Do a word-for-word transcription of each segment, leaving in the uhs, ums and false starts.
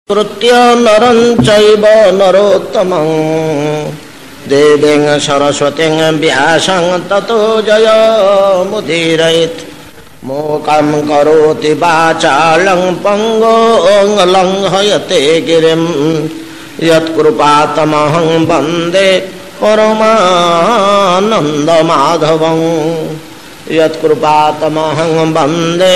कृत्य नरं चैव नरोत्तमं देवीं सरस्वतीं व्यासं ततो जयमुदीरयेत्। मूकं करोति वाचालं पंगुं लंघयते गिरिं यत्कृपातमहं वन्दे परमानन्दमाधवं। यत्कृपातमहं वन्दे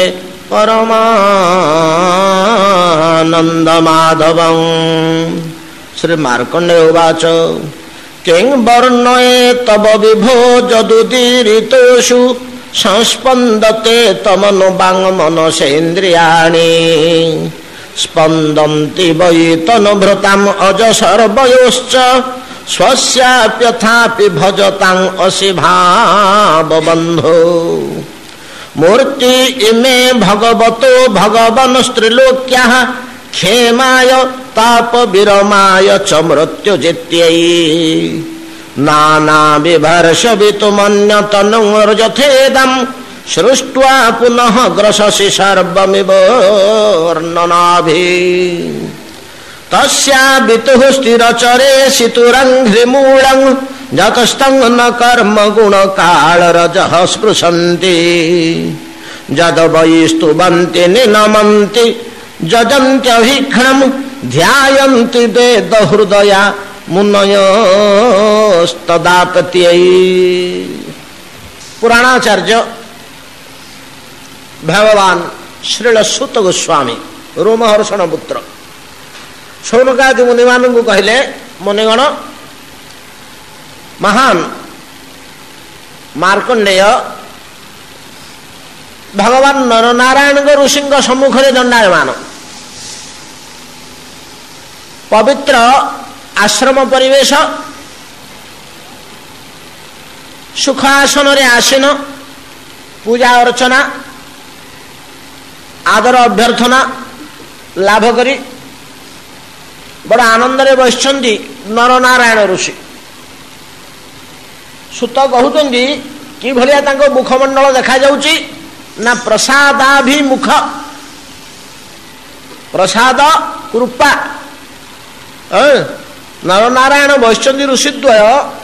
परमानन्दमाधवं। श्री मार्कण्डेय उवाच किं वर्णये तव विभो जदुदीरितोषु संस्पन्दते तमनु वाङ्मनसेन्द्रियाणि। स्पन्दन्ति वै तनुभृताम् अजसर्वयोश्च स्वस्याप्यथापि भजताम् असि भावबन्धो। मूर्ति इमे भगवतो भगवन् स्त्रीलोक्याः क्षेमाय ताप विरमाय च मृत्युजित्यै। नाना विभर्ष वितुमन्यतनुर्जथेदं सृष्ट्वा पुनः ग्रससि सर्वमिव वर्णनाभिः। तस्या वितुः स्थिरचरे सितुरङ्घ्रिमूलं जतस्तं न कर्म गुण कालरजः स्पृशन्ति। जद वै स्तुवन्ति निनमन्ति जजन्त्यभिघ्नं ध्यायन्ति वेद हृदया मुनयस्तदापत्यै। पुराणाचार्य भगवान श्रील सुत गोस्वामी रोमहर्षण पुत्र शौनकादि मुनि मानू कहले, मुनिगण महान मार्कंडेय भगवान नरनारायण ऋषि सम्मुखें दंडायमान। पवित्र आश्रम परिवेश, सुख आसन रे आसीन, पूजा अर्चना आदर अभ्यर्थना लाभ करी बड़ आनंद रे बसिछंती नरनारायण ऋषि। सुत कहउछंती कि भलिया तांको मुखमंडल देखा जाउची ना प्रसादाभिमुख, प्रसाद कृपा। नरनारायण बसिछंती ऋषिद्वय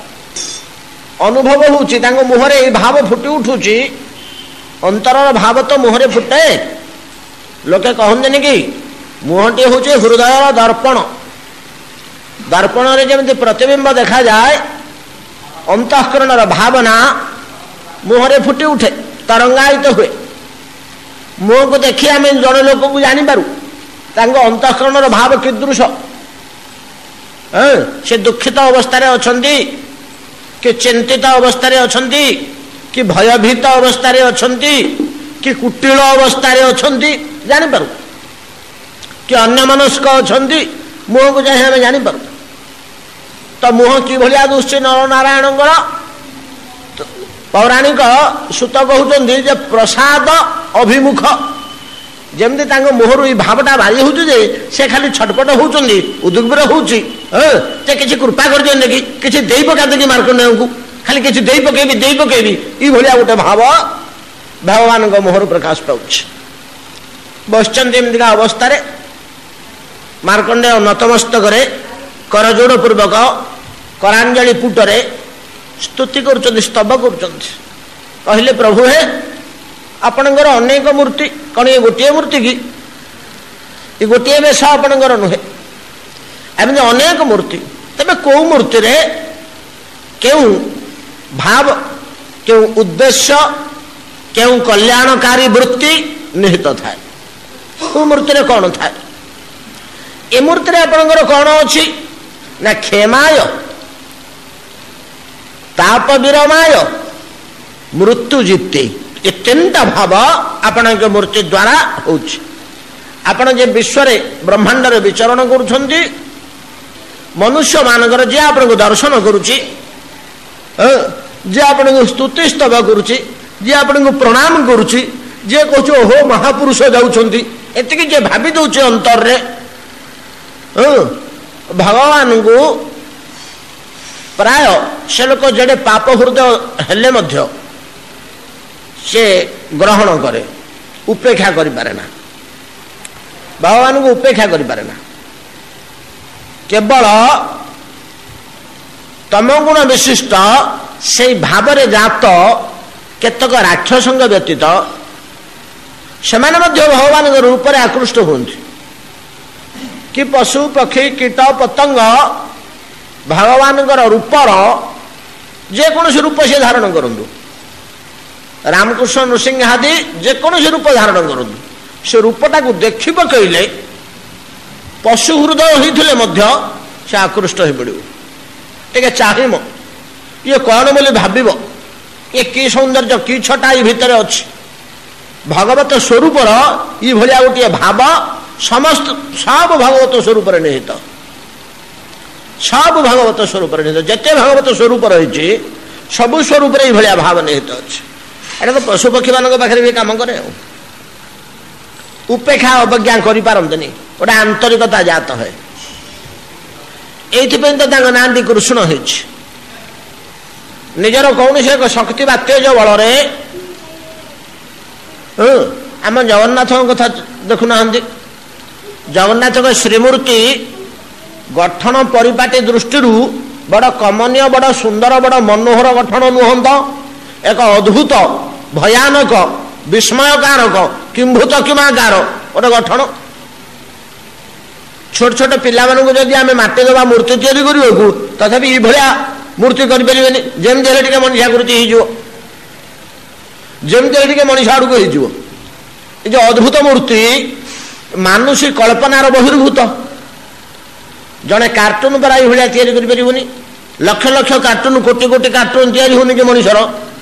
अनुभव होउची तांको मुहरे ए भाव फुटी उठुची। अंतरर भाव तो मुहरे फुटे। लोके कहंतनी कि मुहटी होउची हृदयर दर्पण। दर्पण रे जेमति प्रतिबिंब देखा जाए, अंतःकरणर भावना मुहरे फुटी उठे, तरंगायित हुए। मुह को देखी आम जड़े लोक को जानी पारू तांको अंतःकरणर भाव कीदृश। से दुखित अवस्था रे अछंती कि चिंतित अवस्था रे अछंती कि भयभीत अवस्था रे अछंती कि कुटिल अवस्था रे अछंती जानी पारू, कि अन्यमनस्क अछंती मुह को जाई हमें जानी पारू। तो मुह कि भलिया दुष्टि नरनारायण पौराणिक सुत कहउछंती जे प्रसाद अभिमुख। जेमति तांको मुहरु ई भावटा बारी होउछ जे से खाली छटपट होउछंती, उद्ग्रह होउची जे किछि कृपा कर दियन कि किछि देई पका दे कि मार्कंडेय को खाली किछि देई पकेबी देई पकेबी ई भलिया गोटे भाव भगवान को मुहरु प्रकाश पाउछ। बसचंती एमतिका अवस्था रे मार्कंडेय नतमस्तक रे करजोड़ पूर्वक करांजलि पुटरे स्तुति करुचंती, स्तव करुचंती। कहले प्रभु हे आपणकर अनेक मूर्ति, कौन ये गोटे मूर्ति कि ये गोटे बेश आपणकर नुहे, एमती अनेक मूर्ति। तबे कौ मूर्ति रे केउ भाव, केउ उद्देश्य, केउ कल्याणकारी वृत्ति निहित थाए? कौ मूर्ति रे कौन थाए? ए मूर्ति रे आपणकर कौन अछि ना क्षेमाय ताप विरमाय मृत्यु जिते। ये तीनटा भाव आपण के मूर्ति द्वारा होउछि। आपण जे विश्व रे ब्रह्मांड रे विचरण करूछंती, मनुष्य मानकर जे आपण को दर्शन करूछि, जे आपण को स्तुति स्तव करूछि, जे आपण को प्रणाम करूछि, जे कहछ हो महापुरुष जाउछंती, एतिकी जे भाबी दउछि अंतर रे भगवान को प्राय से लोक जड़े पाप हृदय हेले मध्य से ग्रहण करे, उपेक्षा करि पारे ना। भगवान को उपेक्षा करि पारे ना। केवल तमगुण विशिष्ट से भाव जात केतक राक्षस व्यतीत से भगवान रूप में आकृष्ट होती कि पशु पक्षी कीट पतंग भगवान रूपर जेकोसी रूप से धारण करूँ रामकृष्ण नृसिंह आदि जेकोसी रूप धारण करूँ से रूपटा को देखी पकईले पशु हृदय होते से आकृष्ट हो पड़ो टे चाहम ये कौन बोली भाव ये कि सौंदर्य कि छटा ये भितर अच्छी भगवत स्वरूपर ये भाया गोटे भाव समस्त सब भगवत स्वरूप निहित सब भगवत स्वरूप निहित जिते भगवत स्वरूप रही सबु स्वरूप ये भाव निहित अच्छे एटा तो पशु पक्षी मान पाखे भी कम करे उपेक्षा अवज्ञा कर पारंतनी गोटे आंतरिकता जात है ये तो ना कृष्ण हो निजर कौन से एक शक्ति व तेज बल आम जगन्नाथ कथा देखुना जगन्नाथ श्रीमूर्ति गठन परिपाटी दृष्टि बड़ कमनीय बड़ सुंदर बड़ मनोहर गठन नुहत एक अद्भुत भयानक विस्मयकारक किंभूत किमाकार गोटे गठन छोट छोट पिला जदि आम माटी दबा मूर्ति तैयारी करने तथापि ये भाया मूर्ति करें जमी टे मनीषाकृति जमी मनीष आड़ को जो अद्भुत मूर्ति मानुषी कल्पनार बहिर्भूत जड़े कार्टून पर ये तैयारी लक्ष लक्ष कार्टून कोटी कोटी कार्टून तैयारी होनी कि मनीषर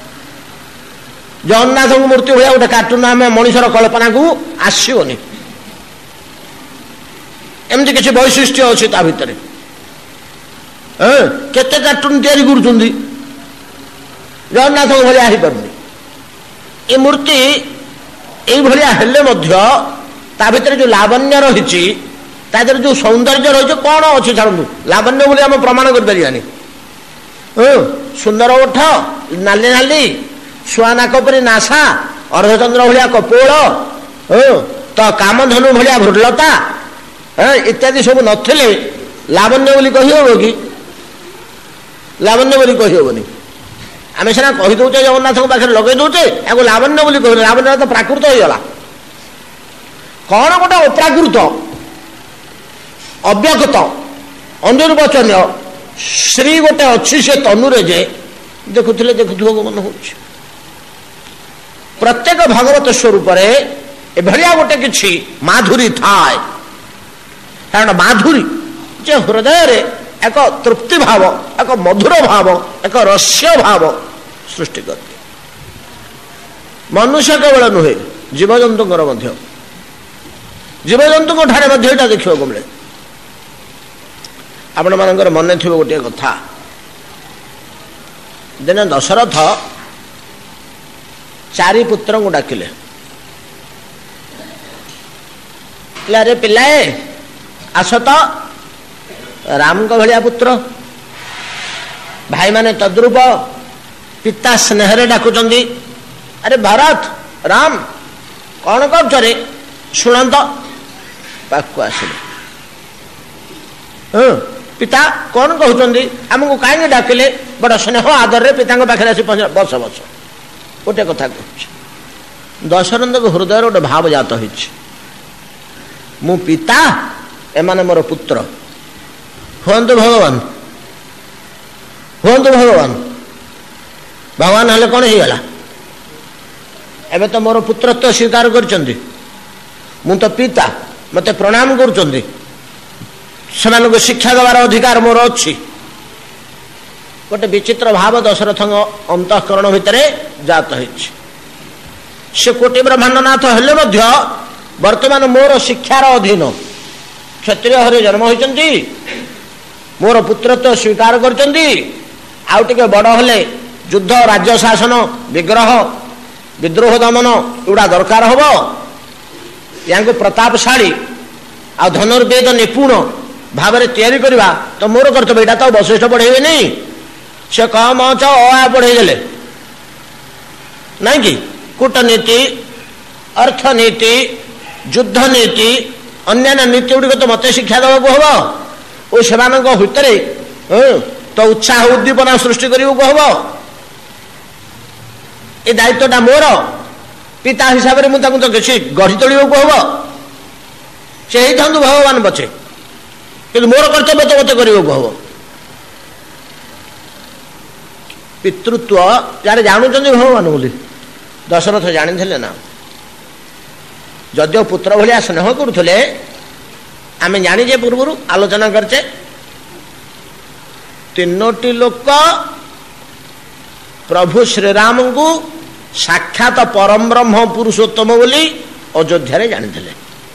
जगन्नाथ मूर्ति भाया गोटे कार्टून आम मनीषर कल्पना को आसोनी एमती किसी वैशिष्ट्य अच्छी ता भितर केते कार्टून तैयारी कर जगन्नाथ भाया हो पार ये मूर्ति ये हेले ता भितर जो लावण्य रही तादर जो सौंदर्य रही कौन अच्छी छाड़ू लावण्य बोली आम प्रमाण कर सुंदर ओठ नाली नाली छुआ नाक परी नासा अर्धचंद्र भाया कपोल तो कामधनु भाया भृलता इत्यादि सब नथिले लावण्य बोली कहीहब कि लावण्य बोली कहीहबनी आम सीना कहीदे जगन्नाथ पाखे लगे दौचे या लावण्य बोली कह लावण्य तो प्राकृत होगा कौन गोटे अप्राकृत अव्यक्त अनिर्वचनीय श्री गोटे अच्छी से तनुरे जे देखुले देखुव मन हो प्रत्येक भगवत स्वरूप एभलिया गोटे किछि माधुरी थाए कारण माधुरी जे हृदय रे एक तृप्ति भाव एक मधुर भाव एक रस्य भाव सृष्टि करते मनुष्य केवल नुहे जीवजंतु जीवजंतु ठारे देखा मिले आपण मानकर मन थी गोटे कथा दिने दशरथ चारि पुत्र को डाकिले अरे पिलाए आस तो राम को भलिया पुत्र भाई माने तद्रूप पिता स्नेह डाकुचंदी अरे भरत राम कौन कर शुणत पाक आसिले हाँ पिता कौन कहते आमको कहीं डाकिले बड़ स्नेह आदर रे पिता पाखे आस बस बस गोटे कथा कह दशरथ को हृदय गोटे भाव जात हो मु पिता एमाने मोर पुत्र हुंतु भगवान हुंतु भगवान भगवान हेले कौन हो गला एबे तो मोर पुत्रत्व स्वीकार करचंदी मु तो पिता मते प्रणाम करुचंदी सेमान को शिक्षा देवार अधिकार मोर अच्छी गोटे विचित्र भाव दशरथ अंतःकरण भितर जात से कोटि ब्रह्मांडनाथ हेले वर्तमान मोर शिक्षार अधीन क्षत्रिय हरे जन्म होती मोर पुत्रत्व स्वीकार करचंदी आउ टिके बड़ हेले युद्ध राज्य शासन विग्रह विद्रोह दमन एगुड़ा दरकार हम या प्रतापशाली आ धनुर्वेद निपुण भाव तैयारी करवा तो मोर कर्तव्य यहाँ तो वशिष्ठ पढ़ेबे नहीं से कम अच अ पढ़ेदेले नहीं कि कूटनीति अर्थनीति युद्ध नीति अन्य नीति गुड़िक तो मत शिक्षा देवा हम ଓ ସେମାନଙ୍କ ଭିତରେ ତ ଉତ୍ସାହ ଉଦ୍ଦୀପନା ସୃଷ୍ଟି କରିବାକୁ ହବ। ଏ ଦାୟିତ୍ୱଟା ମୋର, ପିତା ହିସାବରେ ମୁଁ ତାଙ୍କୁ ତ କିଛି ଗଢ଼ି ତୋଳିବାକୁ ହବ। ସେ ହେଇଥାନ୍ତୁ ଭଗବାନ ପଛେ, କିନ୍ତୁ ମୋର କର୍ତ୍ତବ୍ୟ ତ ମତେ କରିବାକୁ ହବ। ପିତୃତ୍ୱ ଯାହାର ଜାଣୁଛନ୍ତି ଭଗବାନ ବୋଲି ଦଶରଥ ଜାଣିଥିଲେ ନା। ଯଦିଓ ପୁତ୍ର ଭଳିଆ ସ୍ନେହ କରୁଥିଲେ, ଆମେ ଜାଣିଛେ ପୂର୍ବରୁ ଆଲୋଚନା କରିଛେ, ତିନୋଟି ଲୋକ ପ୍ରଭୁ ଶ୍ରୀରାମଙ୍କୁ ସାକ୍ଷାତ ପରମ ବ୍ରହ୍ମ ପୁରୁଷୋତ୍ତମ ବୋଲି ଅଯୋଧ୍ୟାରେ ଜାଣିଥିଲେ।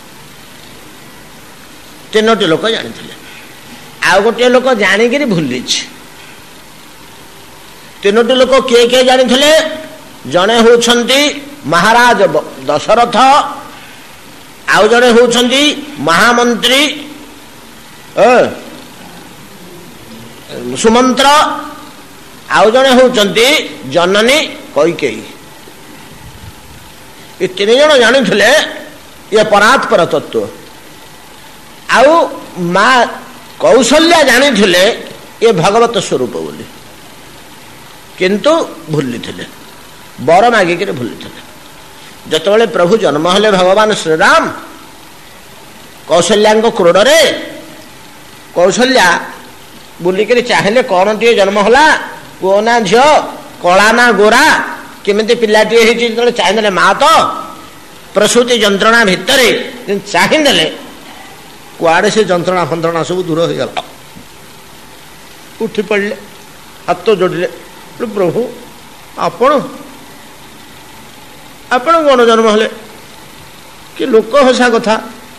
ତିନୋଟି ଲୋକ ଜାଣିଥିଲେ, ଆଉ ଗୋଟିଏ ଲୋକ ଜାଣିକିରି ଭୁଲିଛି। ତିନୋଟି ଲୋକ କିଏ କିଏ ଜାଣିଥିଲେ? ଜଣେ ହେଉଛନ୍ତି ମହାରାଜ ଦଶରଥ, ଆଉ ଜଣେ ହେଉଛନ୍ତି ମହାମନ୍ତ୍ରୀ ସୁମନ୍ତ୍ର, ଆଉ ଜଣେ ହେଉଛନ୍ତି ଜନନୀ କୈକେୟୀ। ଏ ତିନି ଜଣ ଜାଣିଥିଲେ ଇଏ ପରାତ୍ପର ତତ୍ତ୍ୱ। ଆଉ ମା କୌଶଲ୍ୟା ଜାଣିଥିଲେ ଇଏ ଭଗବତ ସ୍ୱରୂପ ବୋଲି, କିନ୍ତୁ ଭୁଲିଥିଲେ, ବର ମାଗିକିରି ଭୁଲିଥିଲେ। ଯେତେବେଳେ ପ୍ରଭୁ ଜନ୍ମ ହେଲେ ଭଗବାନ ଶ୍ରୀରାମ କୌଶଲ୍ୟାଙ୍କ କ୍ରୋଡ଼ରେ, କୌଶଲ୍ୟା ବୁଲିକିରି ଚାହିଁଲେ କ'ଣ ଟିଏ ଜନ୍ମ ହେଲା, ପୁଅ ନା ଝିଅ, କଳା ନା ଗୋରା, କେମିତି ପିଲାଟିଏ ହେଇଛି। ଯେତେବେଳେ ଚାହିଁଦେଲେ, ମା ତ ପ୍ରସୂତି ଯନ୍ତ୍ରଣା ଭିତରେ ଚାହିଁଦେଲେ, କୁଆଡ଼େ ସେ ଯନ୍ତ୍ରଣା ଫନ୍ତ୍ରଣା ସବୁ ଦୂର ହେଇଗଲା। ଉଠି ପଡ଼ିଲେ, ହାତ ଯୋଡ଼ିଲେ, ପ୍ରଭୁ ଆପଣ ଆପଣ କ'ଣ ଜନ୍ମ ହେଲେ? କି ଲୋକ ହସା କଥା,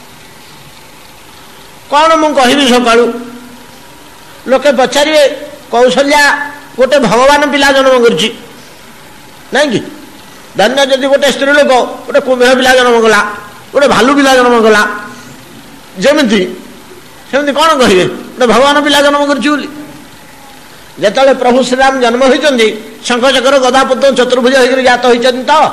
କ'ଣ ମୁଁ କହିବି? ସକାଳୁ ଲୋକେ ପଚାରିବେ, କୌଶଲ୍ୟା ଗୋଟେ ଭଗବାନ ପିଲା ଜନ୍ମ କରିଛି, ନାଇଁ କି? ଧନ୍ୟ ଯଦି ଗୋଟେ ସ୍ତ୍ରୀ ଲୋକ ଗୋଟେ କୁମ୍ଭୀର ପିଲା ଜନ୍ମ କଲା, ଗୋଟେ ଭାଲୁ ପିଲା ଜନ୍ମ କଲା, ଯେମିତି ସେମିତି କ'ଣ କହିବେ? ଗୋଟେ ଭଗବାନ ପିଲା ଜନ୍ମ କରିଛି ବୋଲି। ଯେତେବେଳେ ପ୍ରଭୁ ଶ୍ରୀରାମ ଜନ୍ମ ହୋଇଛନ୍ତି, ଶଙ୍ଖ ଚକ୍ର ଗଦା ପଦ୍ମ ଚତୁର୍ଭୁଜ ହେଇକରି ଜାତ ହୋଇଛନ୍ତି ତ,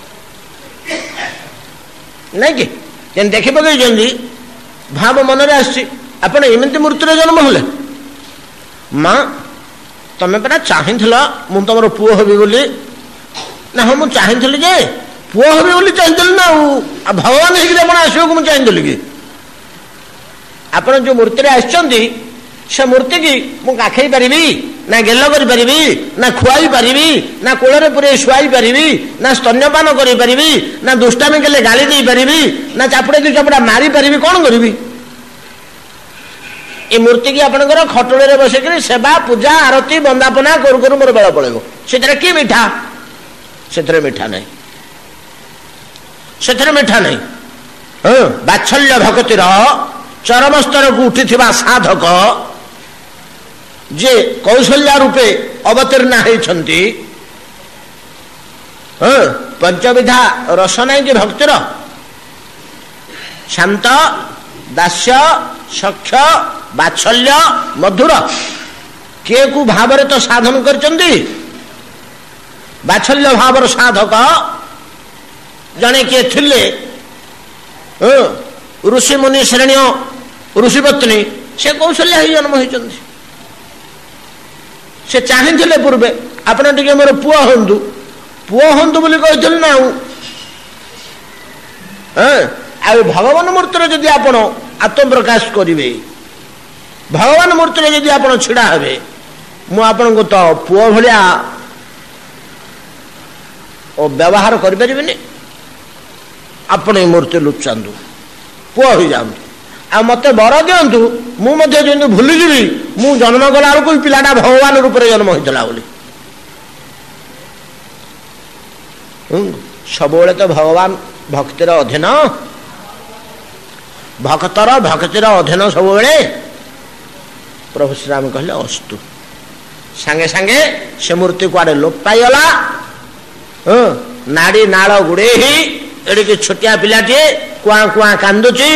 ନାଇଁ କି? ଯେମିତି ଦେଖି ପକେଇଛନ୍ତି, ଭାବ ମନରେ ଆସିଛି, ଆପଣ ଏମିତି ମୂର୍ତ୍ତିରେ ଜନ୍ମ ହେଲେ। ମା ତମେ ପରା ଚାହିଁଥିଲ ମୁଁ ତମର ପୁଅ ହେବି ବୋଲି। ନା ହଁ ମୁଁ ଚାହିଁଥିଲି ଯେ, ପୁଅ ହେବି ବୋଲି ଚାହିଁଥିଲି ନା, ଆଉ ଭଗବାନ ହେଇକି ଆପଣ ଆସିବାକୁ ମୁଁ ଚାହିଁଥିଲି କି? ଆପଣ ଯୋଉ ମୂର୍ତ୍ତିରେ ଆସିଛନ୍ତି, ସେ ମୂର୍ତ୍ତି କି ମୁଁ କାଖେଇ ପାରିବି ନା, ଗେଲ କରିପାରିବି ନା, ଖୁଆଇ ପାରିବି ନା, କୋଳରେ ପୁରେଇ ଶୁଆଇ ପାରିବି ନା, ସ୍ତନ୍ୟପାନ କରିପାରିବି ନା, ଦୁଷ୍ଟାମି କଲେ ଗାଳି ଦେଇପାରିବି ନା, ଚାପୁଡ଼ା ଦୁଇ ଚାପୁଡ଼ା ମାରିପାରିବି, କ'ଣ କରିବି? ଏ ମୂର୍ତ୍ତି କି ଆପଣଙ୍କର ଖଟୁଳିରେ ବସିକିରି ସେବା ପୂଜା ଆରତୀ ବନ୍ଦାପନା କରୁ କରୁ ମୋର ବେଳ ପଳେଇବ। ସେଥିରେ କି ମିଠା? ସେଥିରେ ମିଠା ନାହିଁ, ସେଥିରେ ମିଠା ନାହିଁ। ହଁ, ବାତ୍ସଲ୍ୟ ଭକ୍ତିର ଚରମ ସ୍ତରକୁ ଉଠିଥିବା ସାଧକ ଯେ କୌଶଲ୍ୟା ରୂପେ ଅବତୀର୍ଣ୍ଣ ହେଇଛନ୍ତି, ହଁ, ପଞ୍ଚବିଧା ରସ ନାହିଁ କି ଭକ୍ତିର? ଶାନ୍ତ, ଦାସ୍ୟ, ସଖ୍ୟ, ବାତ୍ସଲ୍ୟ, ମଧୁର, କିଏ କୁ ଭାବରେ ତ ସାଧନ କରିଛନ୍ତି। ବାତ୍ସଲ୍ୟ ଭାବର ସାଧକ ଜଣେ କିଏ ଥିଲେ, ଋଷି ମୁନି ଶ୍ରେଣୀ ଋଷିପତ୍ନୀ, ସେ କୌଶଲ୍ୟା ହେଇ ଜନ୍ମ ହେଇଛନ୍ତି। ସେ ଚାହିଁଥିଲେ ପୂର୍ବେ, ଆପଣ ଟିକେ ମୋର ପୁଅ ହୁଅନ୍ତୁ, ପୁଅ ହୁଅନ୍ତୁ ବୋଲି କହିଥିଲେ ନା। ଆଉ ଆଉ ଭଗବାନ ମୂର୍ତ୍ତିରେ ଯଦି ଆପଣ ଆତ୍ମପ୍ରକାଶ କରିବେ, ଭଗବାନ ମୂର୍ତ୍ତିରେ ଯଦି ଆପଣ ଛିଡ଼ା ହେବେ, ମୁଁ ଆପଣଙ୍କୁ ତ ପୁଅ ଭଳିଆ ବ୍ୟବହାର କରିପାରିବିନି। ଆପଣ ଏ ମୂର୍ତ୍ତି ଲୁଚାନ୍ତୁ, ପୁଅ ହୋଇଯାଆନ୍ତୁ, ଆଉ ମତେ ବର ଦିଅନ୍ତୁ, ମୁଁ ମଧ୍ୟ ଯେମିତି ଭୁଲିଯିବି ମୁଁ ଜନ୍ମ କଲା ବେଳକୁ ପିଲାଟା ଭଗବାନ ରୂପରେ ଜନ୍ମ ହୋଇଥିଲା ବୋଲି। ସବୁବେଳେ ତ ଭଗବାନ ଭକ୍ତିର ଅଧୀନ, ଭକ୍ତର ଭକ୍ତିର ଅଧୀନ ସବୁବେଳେ। ପ୍ରଭୁ ଶ୍ରୀରାମ କହିଲେ ଅସ୍ତୁ, ସାଙ୍ଗେ ସାଙ୍ଗେ ସେ ମୂର୍ତ୍ତି କୁଆଡ଼େ ଲୋପ ପାଇଗଲା। ହଁ, ନାଡ଼ି ନାଳ ଗୁଡ଼େଇ ଏଡ଼ିକି ଛୋଟିଆ ପିଲାଟିଏ କୁଆଁ କୁଆଁ କାନ୍ଦୁଛି।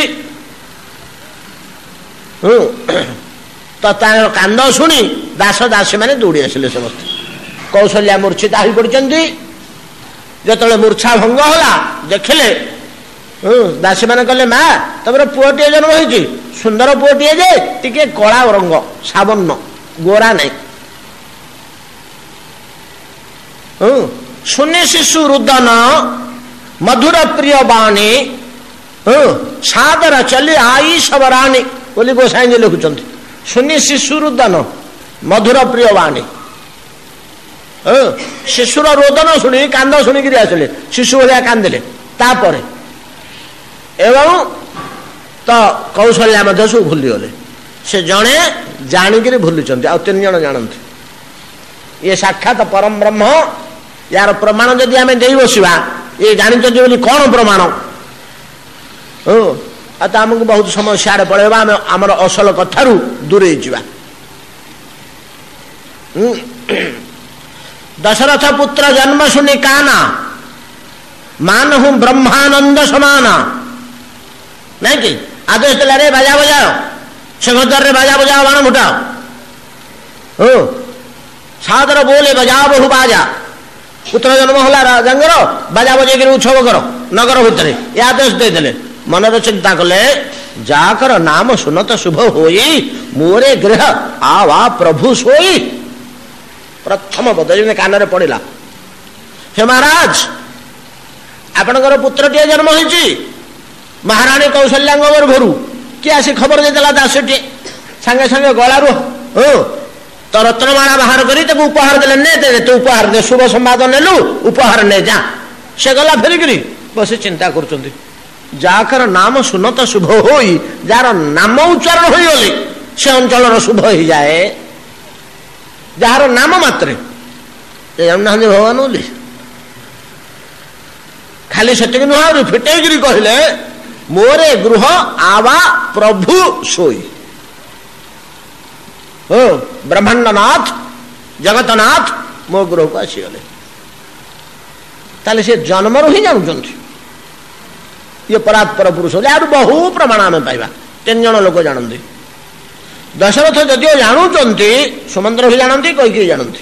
ହୁଁ, ତ ତାର କାନ୍ଦ ଶୁଣି ଦାସ ଦାସୀ ମାନେ ଦୌଡ଼ି ଆସିଲେ ସମସ୍ତେ। କୌଶଲ୍ୟା ମୂର୍ଚ୍ଛିତା ହୋଇ ପଡ଼ିଛନ୍ତି। ଯେତେବେଳେ ମୂର୍ଚ୍ଛା ଭଙ୍ଗ ହେଲା, ଦେଖିଲେ ଦାସୀ ମାନେ କହିଲେ ମା ତମର ପୁଅଟିଏ ଜନ୍ମ ହେଇଛି, ସୁନ୍ଦର ପୁଅଟିଏ ଯେ ଟିକେ କଳା ରଙ୍ଗ, ସାବର୍ଣ୍ଣ, ଗୋରା ନାହିଁ। ଶୁନି ଶିଶୁ ରୁଦନ ମଧୁର ପ୍ରିୟ ବାଣୀ ସାଦର ଚଲି ଆଇ ସବରାଣୀ ବୋଲି ଗୋସାଇଁଜୀ ଲେଖୁଛନ୍ତି। ଶୁନି ଶିଶୁ ରୁଦନ ମଧୁର ପ୍ରିୟ ବାଣୀ। ଶିଶୁର ରୋଦନ ଶୁଣି କାନ୍ଦ ଶୁଣିକିରି ଆସିଲେ, ଶିଶୁ ଭଳିଆ କାନ୍ଦିଲେ। ତାପରେ ଏବଂ ତ କୌଶଲ୍ୟା ମଧ୍ୟ ସବୁ ଭୁଲିଗଲେ। ସେ ଜଣେ ଜାଣିକିରି ଭୁଲିଛନ୍ତି, ଆଉ ତିନି ଜଣ ଜାଣନ୍ତି। ଇଏ ସାକ୍ଷାତ ପରମ ବ୍ରହ୍ମ। ୟାର ପ୍ରମାଣ ଯଦି ଆମେ ଦେଇ ବସିବା, ଇଏ ଜାଣିଛନ୍ତି ବୋଲି କ'ଣ ପ୍ରମାଣ? ହଁ, ଆଉ ତ ଆମକୁ ବହୁତ ସମୟ ସିଆଡ଼େ ପଳେଇବା, ଆମେ ଆମର ଅସଲ କଥାରୁ ଦୂରେଇ ଯିବା। ଦଶରଥ ପୁତ୍ର ଜନ୍ମ ଶୁଣି କାନା ମାନହୁ ବ୍ରହ୍ମାନନ୍ଦ ସମାନ। ନାଇଁ କି ଆଦେଶ ଦେଲା, ରେ ବାଜା ବଜାଅ, ସିଂହଦ୍ୱାରରେ ବାଜା ବଜାଅ, ବାଣ ଫୁଟାଅ। ହଁ, ସାଦର ବୋଲେ ବଜାଅ ବହୁ ବାଜା। ପୁତ୍ର ଜନ୍ମ ହେଲା ରାଜାଙ୍କର, ବାଜା ବଜେଇକିରି ଉତ୍ସବ କର ନଗର ଭିତରେ, ଏ ଆଦେଶ ଦେଇଦେଲେ। ମନରେ ଚିନ୍ତା କଲେ, ଯାକର ନାମ ସୁନତ ଶୁଭ ହୋଇ ମୋରେ ଗୃହ ଆୱା ପ୍ରଭୁ ଶୋଇ। ପ୍ରଥମ ପଦ ଯେମିତି କାନରେ ପଡ଼ିଲା, ହେ ମହାରାଜ ଆପଣଙ୍କର ପୁତ୍ରଟିଏ ଜନ୍ମ ହେଇଛି। ମହାରାଣୀ କୌଶଲ୍ୟାଙ୍କ ଘରୁ କିଏ ଆସି ଖବର ଦେଇଦେଲା, ଦାସୀଟିଏ ସାଙ୍ଗେ ସାଙ୍ଗେ ଗଳାରୁ ହଁ ତ ରତ୍ନମାଳା ବାହାର କରି ତାକୁ ଉପହାର ଦେଲେ। ନେ ଦେ, ତୁ ଉପହାର ଦେ, ଶୁଭ ସମ୍ବାଦ ନେଲୁ, ଉପହାର ନେ ଯା। ସେ ଗଲା ଫେରିକିରି ବସି ଚିନ୍ତା କରୁଛନ୍ତି, ଯାକର ନାମ ସୁନତ ଶୁଭ ହୋଇ, ଯାହାର ନାମ ଉଚ୍ଚାରଣ ହୋଇଗଲେ ସେ ଅଞ୍ଚଳର ଶୁଭ ହେଇଯାଏ। ଯାହାର ନାମ ମାତ୍ରେ, ଜାଣୁନାହାନ୍ତି ଭଗବାନ ବୋଲି। ଖାଲି ସେତିକି ନୁହଁ, ଆହୁରି ଫିଟେଇକିରି କହିଲେ, ମୋରେ ଗୃହ ଆବା ପ୍ରଭୁ ଶୋଇ। ଓ ବ୍ରହ୍ମାଣ୍ଡନାଥ ଜଗତନାଥ ମୋ ଗୃହକୁ ଆସିଗଲେ। ତାହେଲେ ସେ ଜନ୍ମରୁ ହିଁ ଜାଣୁଛନ୍ତି ଇଏ ପରାତ୍ପର ପୁରୁଷ। ଆହୁରି ବହୁ ପ୍ରମାଣ ଆମେ ପାଇବା। ତିନି ଜଣ ଲୋକ ଜାଣନ୍ତି। ଦଶରଥ ଯଦିଓ ଜାଣୁଛନ୍ତି, ସୁମନ୍ତ୍ର ବି ଜାଣନ୍ତି, କୈକେୟୀ ଜାଣନ୍ତି।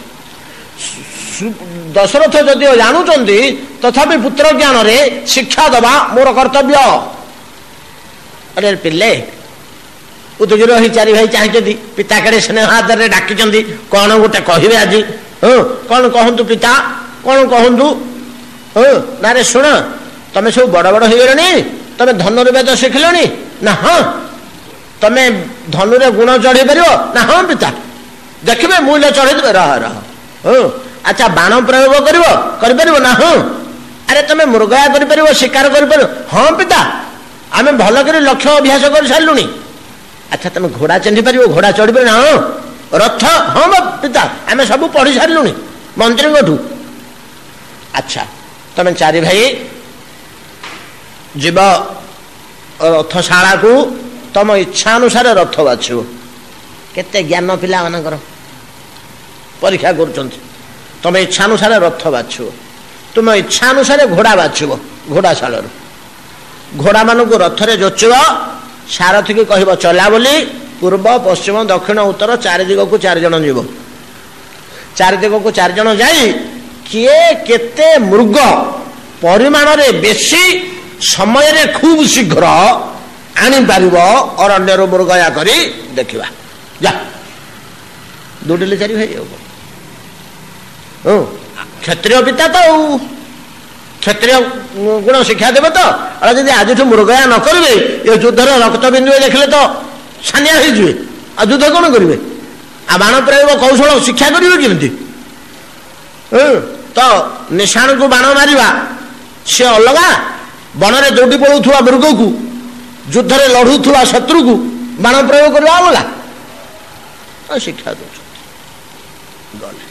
ଦଶରଥ ଯଦିଓ ଜାଣୁଛନ୍ତି, ତଥାପି ପୁତ୍ର ଜ୍ଞାନରେ ଶିକ୍ଷା ଦେବା ମୋର କର୍ତ୍ତବ୍ୟ। ଆରେ ପିଲେ ଉଦଗିର ରହି ଚାରି ଭାଇ ଚାହିଁଛନ୍ତି, ପିତା କେଡ଼େ ସ୍ନେହ ଆଦରରେ ଡାକିଛନ୍ତି, କ'ଣ ଗୋଟେ କହିବେ ଆଜି? ହଁ, କ'ଣ କହନ୍ତୁ ପିତା, କ'ଣ କହନ୍ତୁ? ହଁ, ନା ରେ ଶୁଣ, ତମେ ସବୁ ବଡ଼ ବଡ଼ ହେଇଗଲେଣି, ତମେ ଧନୁର୍ବେଦ ଶିଖିଲଣି ନା? ହଁ। ତମେ ଧନୁରେ ଗୁଣ ଚଢ଼େଇ ପାରିବ ନା? ହଁ ପିତା। ଦେଖିବେ ମୁଇଲେ ଚଢ଼େଇଦେବେ, ରହ ରହ। ହଁ, ଆଚ୍ଛା ବାଣ ପ୍ରୟୋଗ କରିବ, କରିପାରିବ ନା? ହଁ। ଆରେ ତମେ ମୃଗୟା କରିପାରିବ, ଶିକାର କରିପାରିବ? ହଁ ପିତା, ଆମେ ଭଲ କରି ଲକ୍ଷ୍ୟ ଅଭ୍ୟାସ କରି ସାରିଲୁଣି। ଆଚ୍ଛା ତମେ ଘୋଡ଼ା ଚେଣ୍ଡି ପାରିବ, ଘୋଡ଼ା ଚଢ଼ିପାରିବ ନା? ହଁ। ରଥ? ହଁ ପିତା, ଆମେ ସବୁ ପଢ଼ି ସାରିଲୁଣି ମନ୍ତ୍ରୀଙ୍କଠୁ। ଆଚ୍ଛା ତମେ ଚାରି ଭାଇ ଯିବ ରଥଶାଳାକୁ, ତମ ଇଚ୍ଛା ଅନୁସାରେ ରଥ ବାଛିବ। କେତେ ଜ୍ଞାନ ପିଲାମାନଙ୍କର, ପରୀକ୍ଷା କରୁଛନ୍ତି। ତମେ ଇଚ୍ଛା ଅନୁସାରେ ରଥ ବାଛିବ, ତୁମ ଇଚ୍ଛା ଅନୁସାରେ ଘୋଡ଼ା ବାଛିବ। ଘୋଡ଼ାଶାଳରୁ ଘୋଡ଼ାମାନଙ୍କୁ ରଥରେ ଯୋଚିବ, ସାରଥୀକି କହିବ ଚଲା ବୋଲି। ପୂର୍ବ ପଶ୍ଚିମ ଦକ୍ଷିଣ ଉତ୍ତର ଚାରି ଦିଗକୁ ଚାରିଜଣ ଯିବ। ଚାରି ଦିଗକୁ ଚାରିଜଣ ଯାଇ କିଏ କେତେ ମୃଗ ପରିମାଣରେ ବେଶୀ ସମୟରେ ଖୁବ୍ ଶୀଘ୍ର ଆଣିପାରିବ, ଅରଣ୍ୟରୁ ମୃଗୟା କରି ଦେଖିବା। ଯା ଦୌଡ଼ିଲେ ଚାରି ଭାଇ। ଆଉ ହଁ, କ୍ଷତ୍ରିୟ ପିତା ତ, ଆଉ କ୍ଷତ୍ରିୟ ଗୁଣ ଶିକ୍ଷା ଦେବେ ତ। ଆଉ ଯଦି ଆଜିଠୁ ମୃଗୟା ନ କରିବେ, ଏ ଯୁଦ୍ଧର ରକ୍ତ ବିନ୍ଦୁ ଦେଖିଲେ ତ ଛାନିଆ ହେଇଯିବେ। ଆଉ ଯୁଦ୍ଧ କ'ଣ କରିବେ? ଆଉ ବାଣ ପ୍ରୟୋଗ କୌଶଳ ଶିକ୍ଷା କରିବେ କେମିତି? ତ ନିଶାଣକୁ ବାଣ ମାରିବା ସେ ଅଲଗା, ବଣରେ ଦୌଡ଼ି ପଳଉଥିବା ମୃଗକୁ, ଯୁଦ୍ଧରେ ଲଢ଼ୁଥିବା ଶତ୍ରୁକୁ ବାଣ ପ୍ରୟୋଗ କରିବା ଅଲଗା। ଶିକ୍ଷା ଦଉଛନ୍ତି। ଗଲେ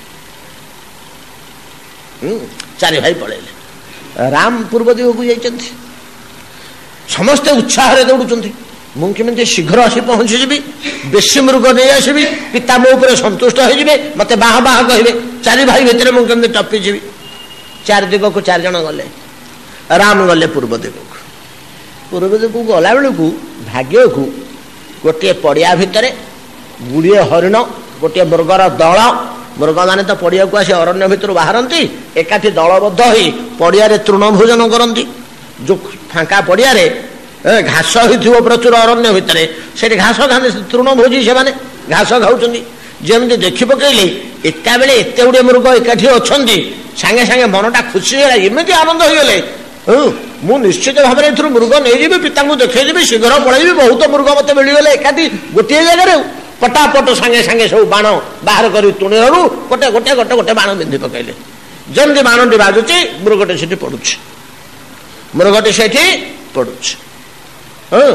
ଚାରି ଭାଇ ପଳେଇଲେ। ରାମ ପୂର୍ବ ଦିଗକୁ ଯାଇଛନ୍ତି। ସମସ୍ତେ ଉତ୍ସାହରେ ଦୌଡୁଛନ୍ତି, ମୁଁ କେମିତି ଶୀଘ୍ର ଆସି ପହଞ୍ଚିଯିବି, ବେଶୀ ମୃଗ ନେଇ ଆସିବି, ପିତା ମୋ ଉପରେ ସନ୍ତୁଷ୍ଟ ହେଇଯିବେ, ମତେ ବାହ ବାହ କହିବେ, ଚାରି ଭାଇ ଭିତରେ ମୁଁ କେମିତି ଟପିଯିବି। ଚାରି ଦିଗକୁ ଚାରି ଜଣ ଗଲେ। ରାମ ଗଲେ ପୂର୍ବ ଦିଗକୁ। ପୂର୍ବ ଦିଗକୁ ଗଲା ବେଳକୁ ଭାଗ୍ୟକୁ ଗୋଟିଏ ପଡ଼ିଆ ଭିତରେ ଗୁଡ଼ିଏ ହରିଣ, ଗୋଟିଏ ମୃଗର ଦଳ। ମୃଗମାନେ ତ ପଡ଼ିଆକୁ ଆସି ଅରଣ୍ୟ ଭିତରୁ ବାହାରନ୍ତି, ଏକାଠି ଦଳବଦ୍ଧ ହୋଇ ପଡ଼ିଆରେ ତୃଣଭୋଜନ କରନ୍ତି। ଯୋଉ ଫାଙ୍କା ପଡ଼ିଆରେ ଘାସ ହୋଇଥିବ ପ୍ରଚୁର ଅରଣ୍ୟ ଭିତରେ, ସେଠି ଘାସ ଖାଆନ୍ତି, ତୃଣଭୋଜୀ ସେମାନେ ଘାସ ଖାଉଛନ୍ତି। ଯେମିତି ଦେଖି ପକେଇଲେ ଏକା ବେଳେ ଏତେ ଗୁଡ଼ିଏ ମୃଗ ଏକାଠି ଅଛନ୍ତି, ସାଙ୍ଗେ ସାଙ୍ଗେ ମନଟା ଖୁସି ହେଲା, ଏମିତି ଆନନ୍ଦ ହେଇଗଲେ, ହଁ ମୁଁ ନିଶ୍ଚିତ ଭାବରେ ଏଥିରୁ ମୃଗ ନେଇଯିବି, ପିତାଙ୍କୁ ଦେଖେଇଦେବି, ଶୀଘ୍ର ପଳେଇବି, ବହୁତ ମୃଗ ମତେ ମିଳିଗଲେ ଏକାଠି ଗୋଟିଏ ଜାଗାରେ। ପଟାପଟ ସାଙ୍ଗେ ସାଙ୍ଗେ ସବୁ ବାଣ ବାହାର କରି ତୁଣିରୁ ଗୋଟେ ଗୋଟେ ଗୋଟେ ଗୋଟେ ବାଣ ବିନ୍ଧି ପକେଇଲେ। ଯେମିତି ବାଣଟି ବାଜୁଛି ମୃଗଟି ସେଠି ପଡୁଛି, ମୃଗଟି ସେଠି ପଡୁଛି। ହଁ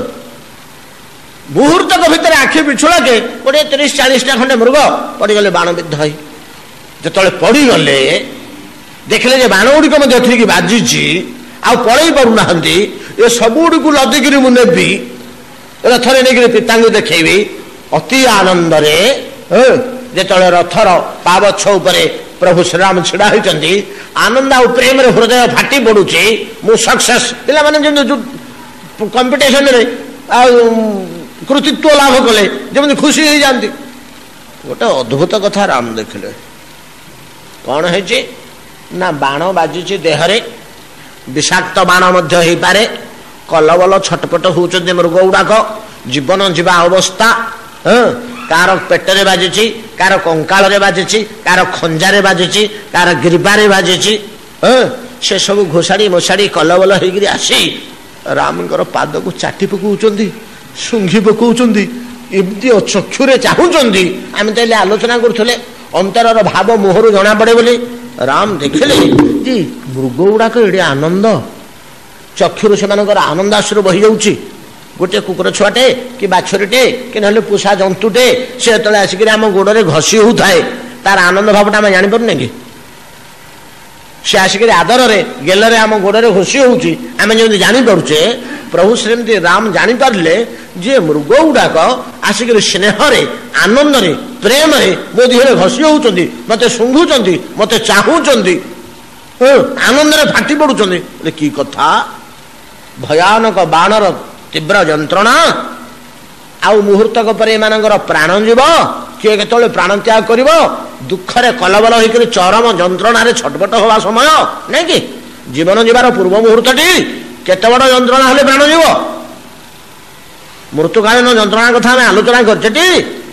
ମୁହୂର୍ତ୍ତକ ଭିତରେ ଆଖି ବିଛୁଳକେ କୋଡ଼ିଏ ତିରିଶ ଚାଳିଶଟା ଖଣ୍ଡେ ମୃଗ ପଡ଼ିଗଲେ ବାଣ ବିଦ୍ଧ ହୋଇ। ଯେତେବେଳେ ପଡ଼ିଗଲେ ଦେଖିଲେ ଯେ ବାଣ ଗୁଡ଼ିକ ମଧ୍ୟ ଠିକ ବାଜିଛି, ଆଉ ପଳେଇ ପାରୁନାହାନ୍ତି। ଏ ସବୁଗୁଡ଼ିକୁ ଲଦିକିରି ମୁଁ ନେବି, ରଥରେ ନେଇକିରି ପିତାଙ୍କୁ ଦେଖେଇବି। ଅତି ଆନନ୍ଦରେ ଯେତେବେଳେ ରଥର ପାବଛ ଉପରେ ପ୍ରଭୁ ଶ୍ରୀରାମ ଛିଡ଼ା ହୋଇଛନ୍ତି, ଆନନ୍ଦ ଆଉ ପ୍ରେମରେ ହୃଦୟ ଫାଟି ପଡୁଛି। ମୁଁ ସକ୍ସେସ୍, ପିଲାମାନେ ଯେମିତି କମ୍ପିଟିସନରେ ଆଉ କୃତିତ୍ୱ ଲାଭ କଲେ ଯେମିତି ଖୁସି ହେଇଯାନ୍ତି। ଗୋଟେ ଅଦ୍ଭୁତ କଥା ରାମ ଦେଖିଲେ। କଣ ହେଇଛି ନା ବାଣ ବାଜିଛି ଦେହରେ, ବିଷାକ୍ତ ବାଣ ମଧ୍ୟ ହେଇପାରେ। କଲବଲ ଛଟପଟ ହଉଛନ୍ତି ମୃଗ ଗୁଡାକ, ଜୀବନ ଯିବା ଅବସ୍ଥା। ହଁ କାହାର ପେଟରେ ବାଜିଛି, କାହାର କଙ୍କାଳରେ ବାଜିଛି, କାହାର ଖଞ୍ଜାରେ ବାଜିଛି, କାହାର ଗ୍ରୀବାରେ ବାଜିଛି। ହଁ ସେ ସବୁ ଘୋଷାଡ଼ି ମୋଷାଡ଼ି କଲବଲ ହେଇକିରି ଆସି ରାମଙ୍କର ପାଦକୁ ଚାଟି ପକଉଛନ୍ତି, ଶୁଙ୍ଘି ପକଉଛନ୍ତି, ଏମିତି ଚକ୍ଷୁରେ ଚାହୁଁଛନ୍ତି। ଆମେ ତ ହେଲେ ଆଲୋଚନା କରୁଥିଲେ ଅନ୍ତରର ଭାବ ମୁହଁରୁ ଜଣା ପଡେ ବୋଲି। ରାମ ଦେଖିଲେ ଯେ ମୃଗ ଗୁଡାକ ଏଠି ଆନନ୍ଦ, ଚକ୍ଷୁରୁ ସେମାନଙ୍କର ଆନନ୍ଦ ଆଶ୍ରୁ ବହି ଯାଉଛି। ଗୋଟିଏ କୁକୁର ଛୁଆଟେ କି ବାଛୁରୀଟେ କି ନହେଲେ ପୋଷା ଜନ୍ତୁଟେ ସେ ଯେତେବେଳେ ଆସିକିରି ଆମ ଗୋଡରେ ଘଷି ହଉଥାଏ, ତାର ଆନନ୍ଦ ଭାବଟା ଆମେ ଜାଣିପାରୁନେ କି? ସେ ଆସିକିରି ଆଦରରେ ଗେଲରେ ଆମ ଗୋଡରେ ଘଷି ହଉଛି, ଆମେ ଯେମିତି ଜାଣିପାରୁଛେ, ପ୍ରଭୁ ସେମିତି ରାମ ଜାଣିପାରିଲେ ଯେ ମୃଗ ଗୁଡାକ ଆସିକିରି ସ୍ନେହରେ, ଆନନ୍ଦରେ, ପ୍ରେମରେ ମୋ ଦେହରେ ଘଷି ହଉଛନ୍ତି, ମତେ ଶୁଙ୍ଘୁଛନ୍ତି, ମତେ ଚାହୁଁଛନ୍ତି, ଆନନ୍ଦରେ ଫାଟି ପଡୁଛନ୍ତି। କି କଥା! ଭୟାନକ ବାଣର ତୀବ୍ର ଯନ୍ତ୍ରଣା, ଆଉ ମୁହୂର୍ତ୍ତକ ପରେ ଏମାନଙ୍କର ପ୍ରାଣ ଯିବ। କିଏ କେତେବେଳେ ପ୍ରାଣ ତ୍ୟାଗ କରିବ? ଦୁଃଖରେ କଲବଲ ହେଇକରି ଚରମ ଯନ୍ତ୍ରଣାରେ ଛଟପଟ ହବା ସମୟ ନାଇଁ କି? ଜୀବନ ଯିବାର ପୂର୍ବ ମୁହୂର୍ତ୍ତଟି କେତେ ବଡ ଯନ୍ତ୍ରଣା ହେଲେ ପ୍ରାଣ ଯିବ? ମୃତ୍ୟୁକାଳୀନ ଯନ୍ତ୍ରଣା କଥା ଆମେ ଆଲୋଚନା କରିଛେଟି।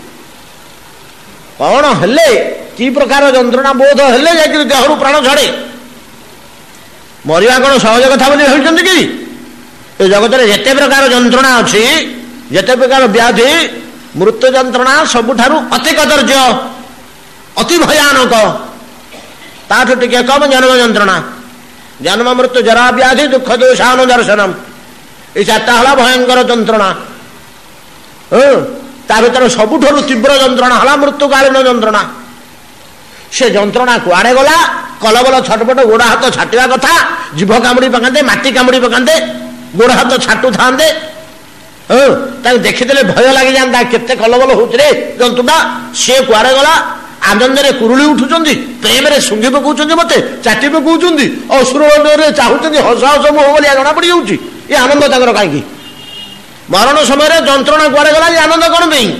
କଣ ହେଲେ, କି ପ୍ରକାର ଯନ୍ତ୍ରଣା ବୋଧ ହେଲେ ଯାଇକରି ଦେହରୁ ପ୍ରାଣ ଛାଡେ? ମରିବା କଣ ସହଜ କଥା ବୋଲି ଭାବିଛନ୍ତି କି? ଏ ଜଗତରେ ଯେତେ ପ୍ରକାର ଯନ୍ତ୍ରଣା ଅଛି, ଯେତେ ପ୍ରକାର ବ୍ୟାଧି, ମୃତ୍ୟୁ ଯନ୍ତ୍ରଣା ସବୁଠାରୁ ଅତି କଦର୍ଯ୍ୟ, ଅତି ଭୟାନକ। ତାଠୁ ଟିକେ କମ ଜନ୍ମ ଯନ୍ତ୍ରଣା। ଜନ୍ମ ମୃତ୍ୟୁ ଜରା ବ୍ୟାଧି ଦୁଃଖ ଦୋଷାନ ଦର୍ଶନମ, এই ଚାରିଟା ହେଲା ଭୟଙ୍କର ଯନ୍ତ୍ରଣା। ହଁ ତା ଭିତରେ ସବୁଠାରୁ ତୀବ୍ର ଯନ୍ତ୍ରଣା ହେଲା ମୃତ୍ୟୁକାଳୀନ ଯନ୍ତ୍ରଣା। ସେ ଯନ୍ତ୍ରଣା କୁଆଡେ ଗଲା? କଲବଲ ଛଟପଟ, ଗୋଡ ହାତ ଛାଟିବା କଥା, ଜିଭ କାମୁଡି ପକାନ୍ତେ, ମାଟି କାମୁଡି ପକାନ୍ତେ, ଗୋଡ ହାତ ଛାଟୁଥାନ୍ତେ। ହଁ ତାକୁ ଦେଖିଦେଲେ ଭୟ ଲାଗିଯାନ୍ତା, କେତେ କଲବଲ ହଉଛି ରେ ଜନ୍ତୁଟା। ସେ କୁଆଡେ ଗଲା? ଆନନ୍ଦରେ କୁରୁଳି ଉଠୁଛନ୍ତି, ପ୍ରେମରେ ଶୁଙ୍ଘି ପକଉଛନ୍ତି, ମତେ ଚାଟି ପକଉଛନ୍ତି, ଅଶ୍ରୁରେ ଚାହୁଁଛନ୍ତି, ହସ ହସ ମୁହଁ ଭଳିଆ ଜଣା ପଡିଯାଉଛି। ଏ ଆନନ୍ଦ ତାଙ୍କର କାହିଁକି? ମରଣ ସମୟରେ ଯନ୍ତ୍ରଣା କୁଆଡେ ଗଲା? ଯେ ଆନନ୍ଦ କଣ ପାଇଁ?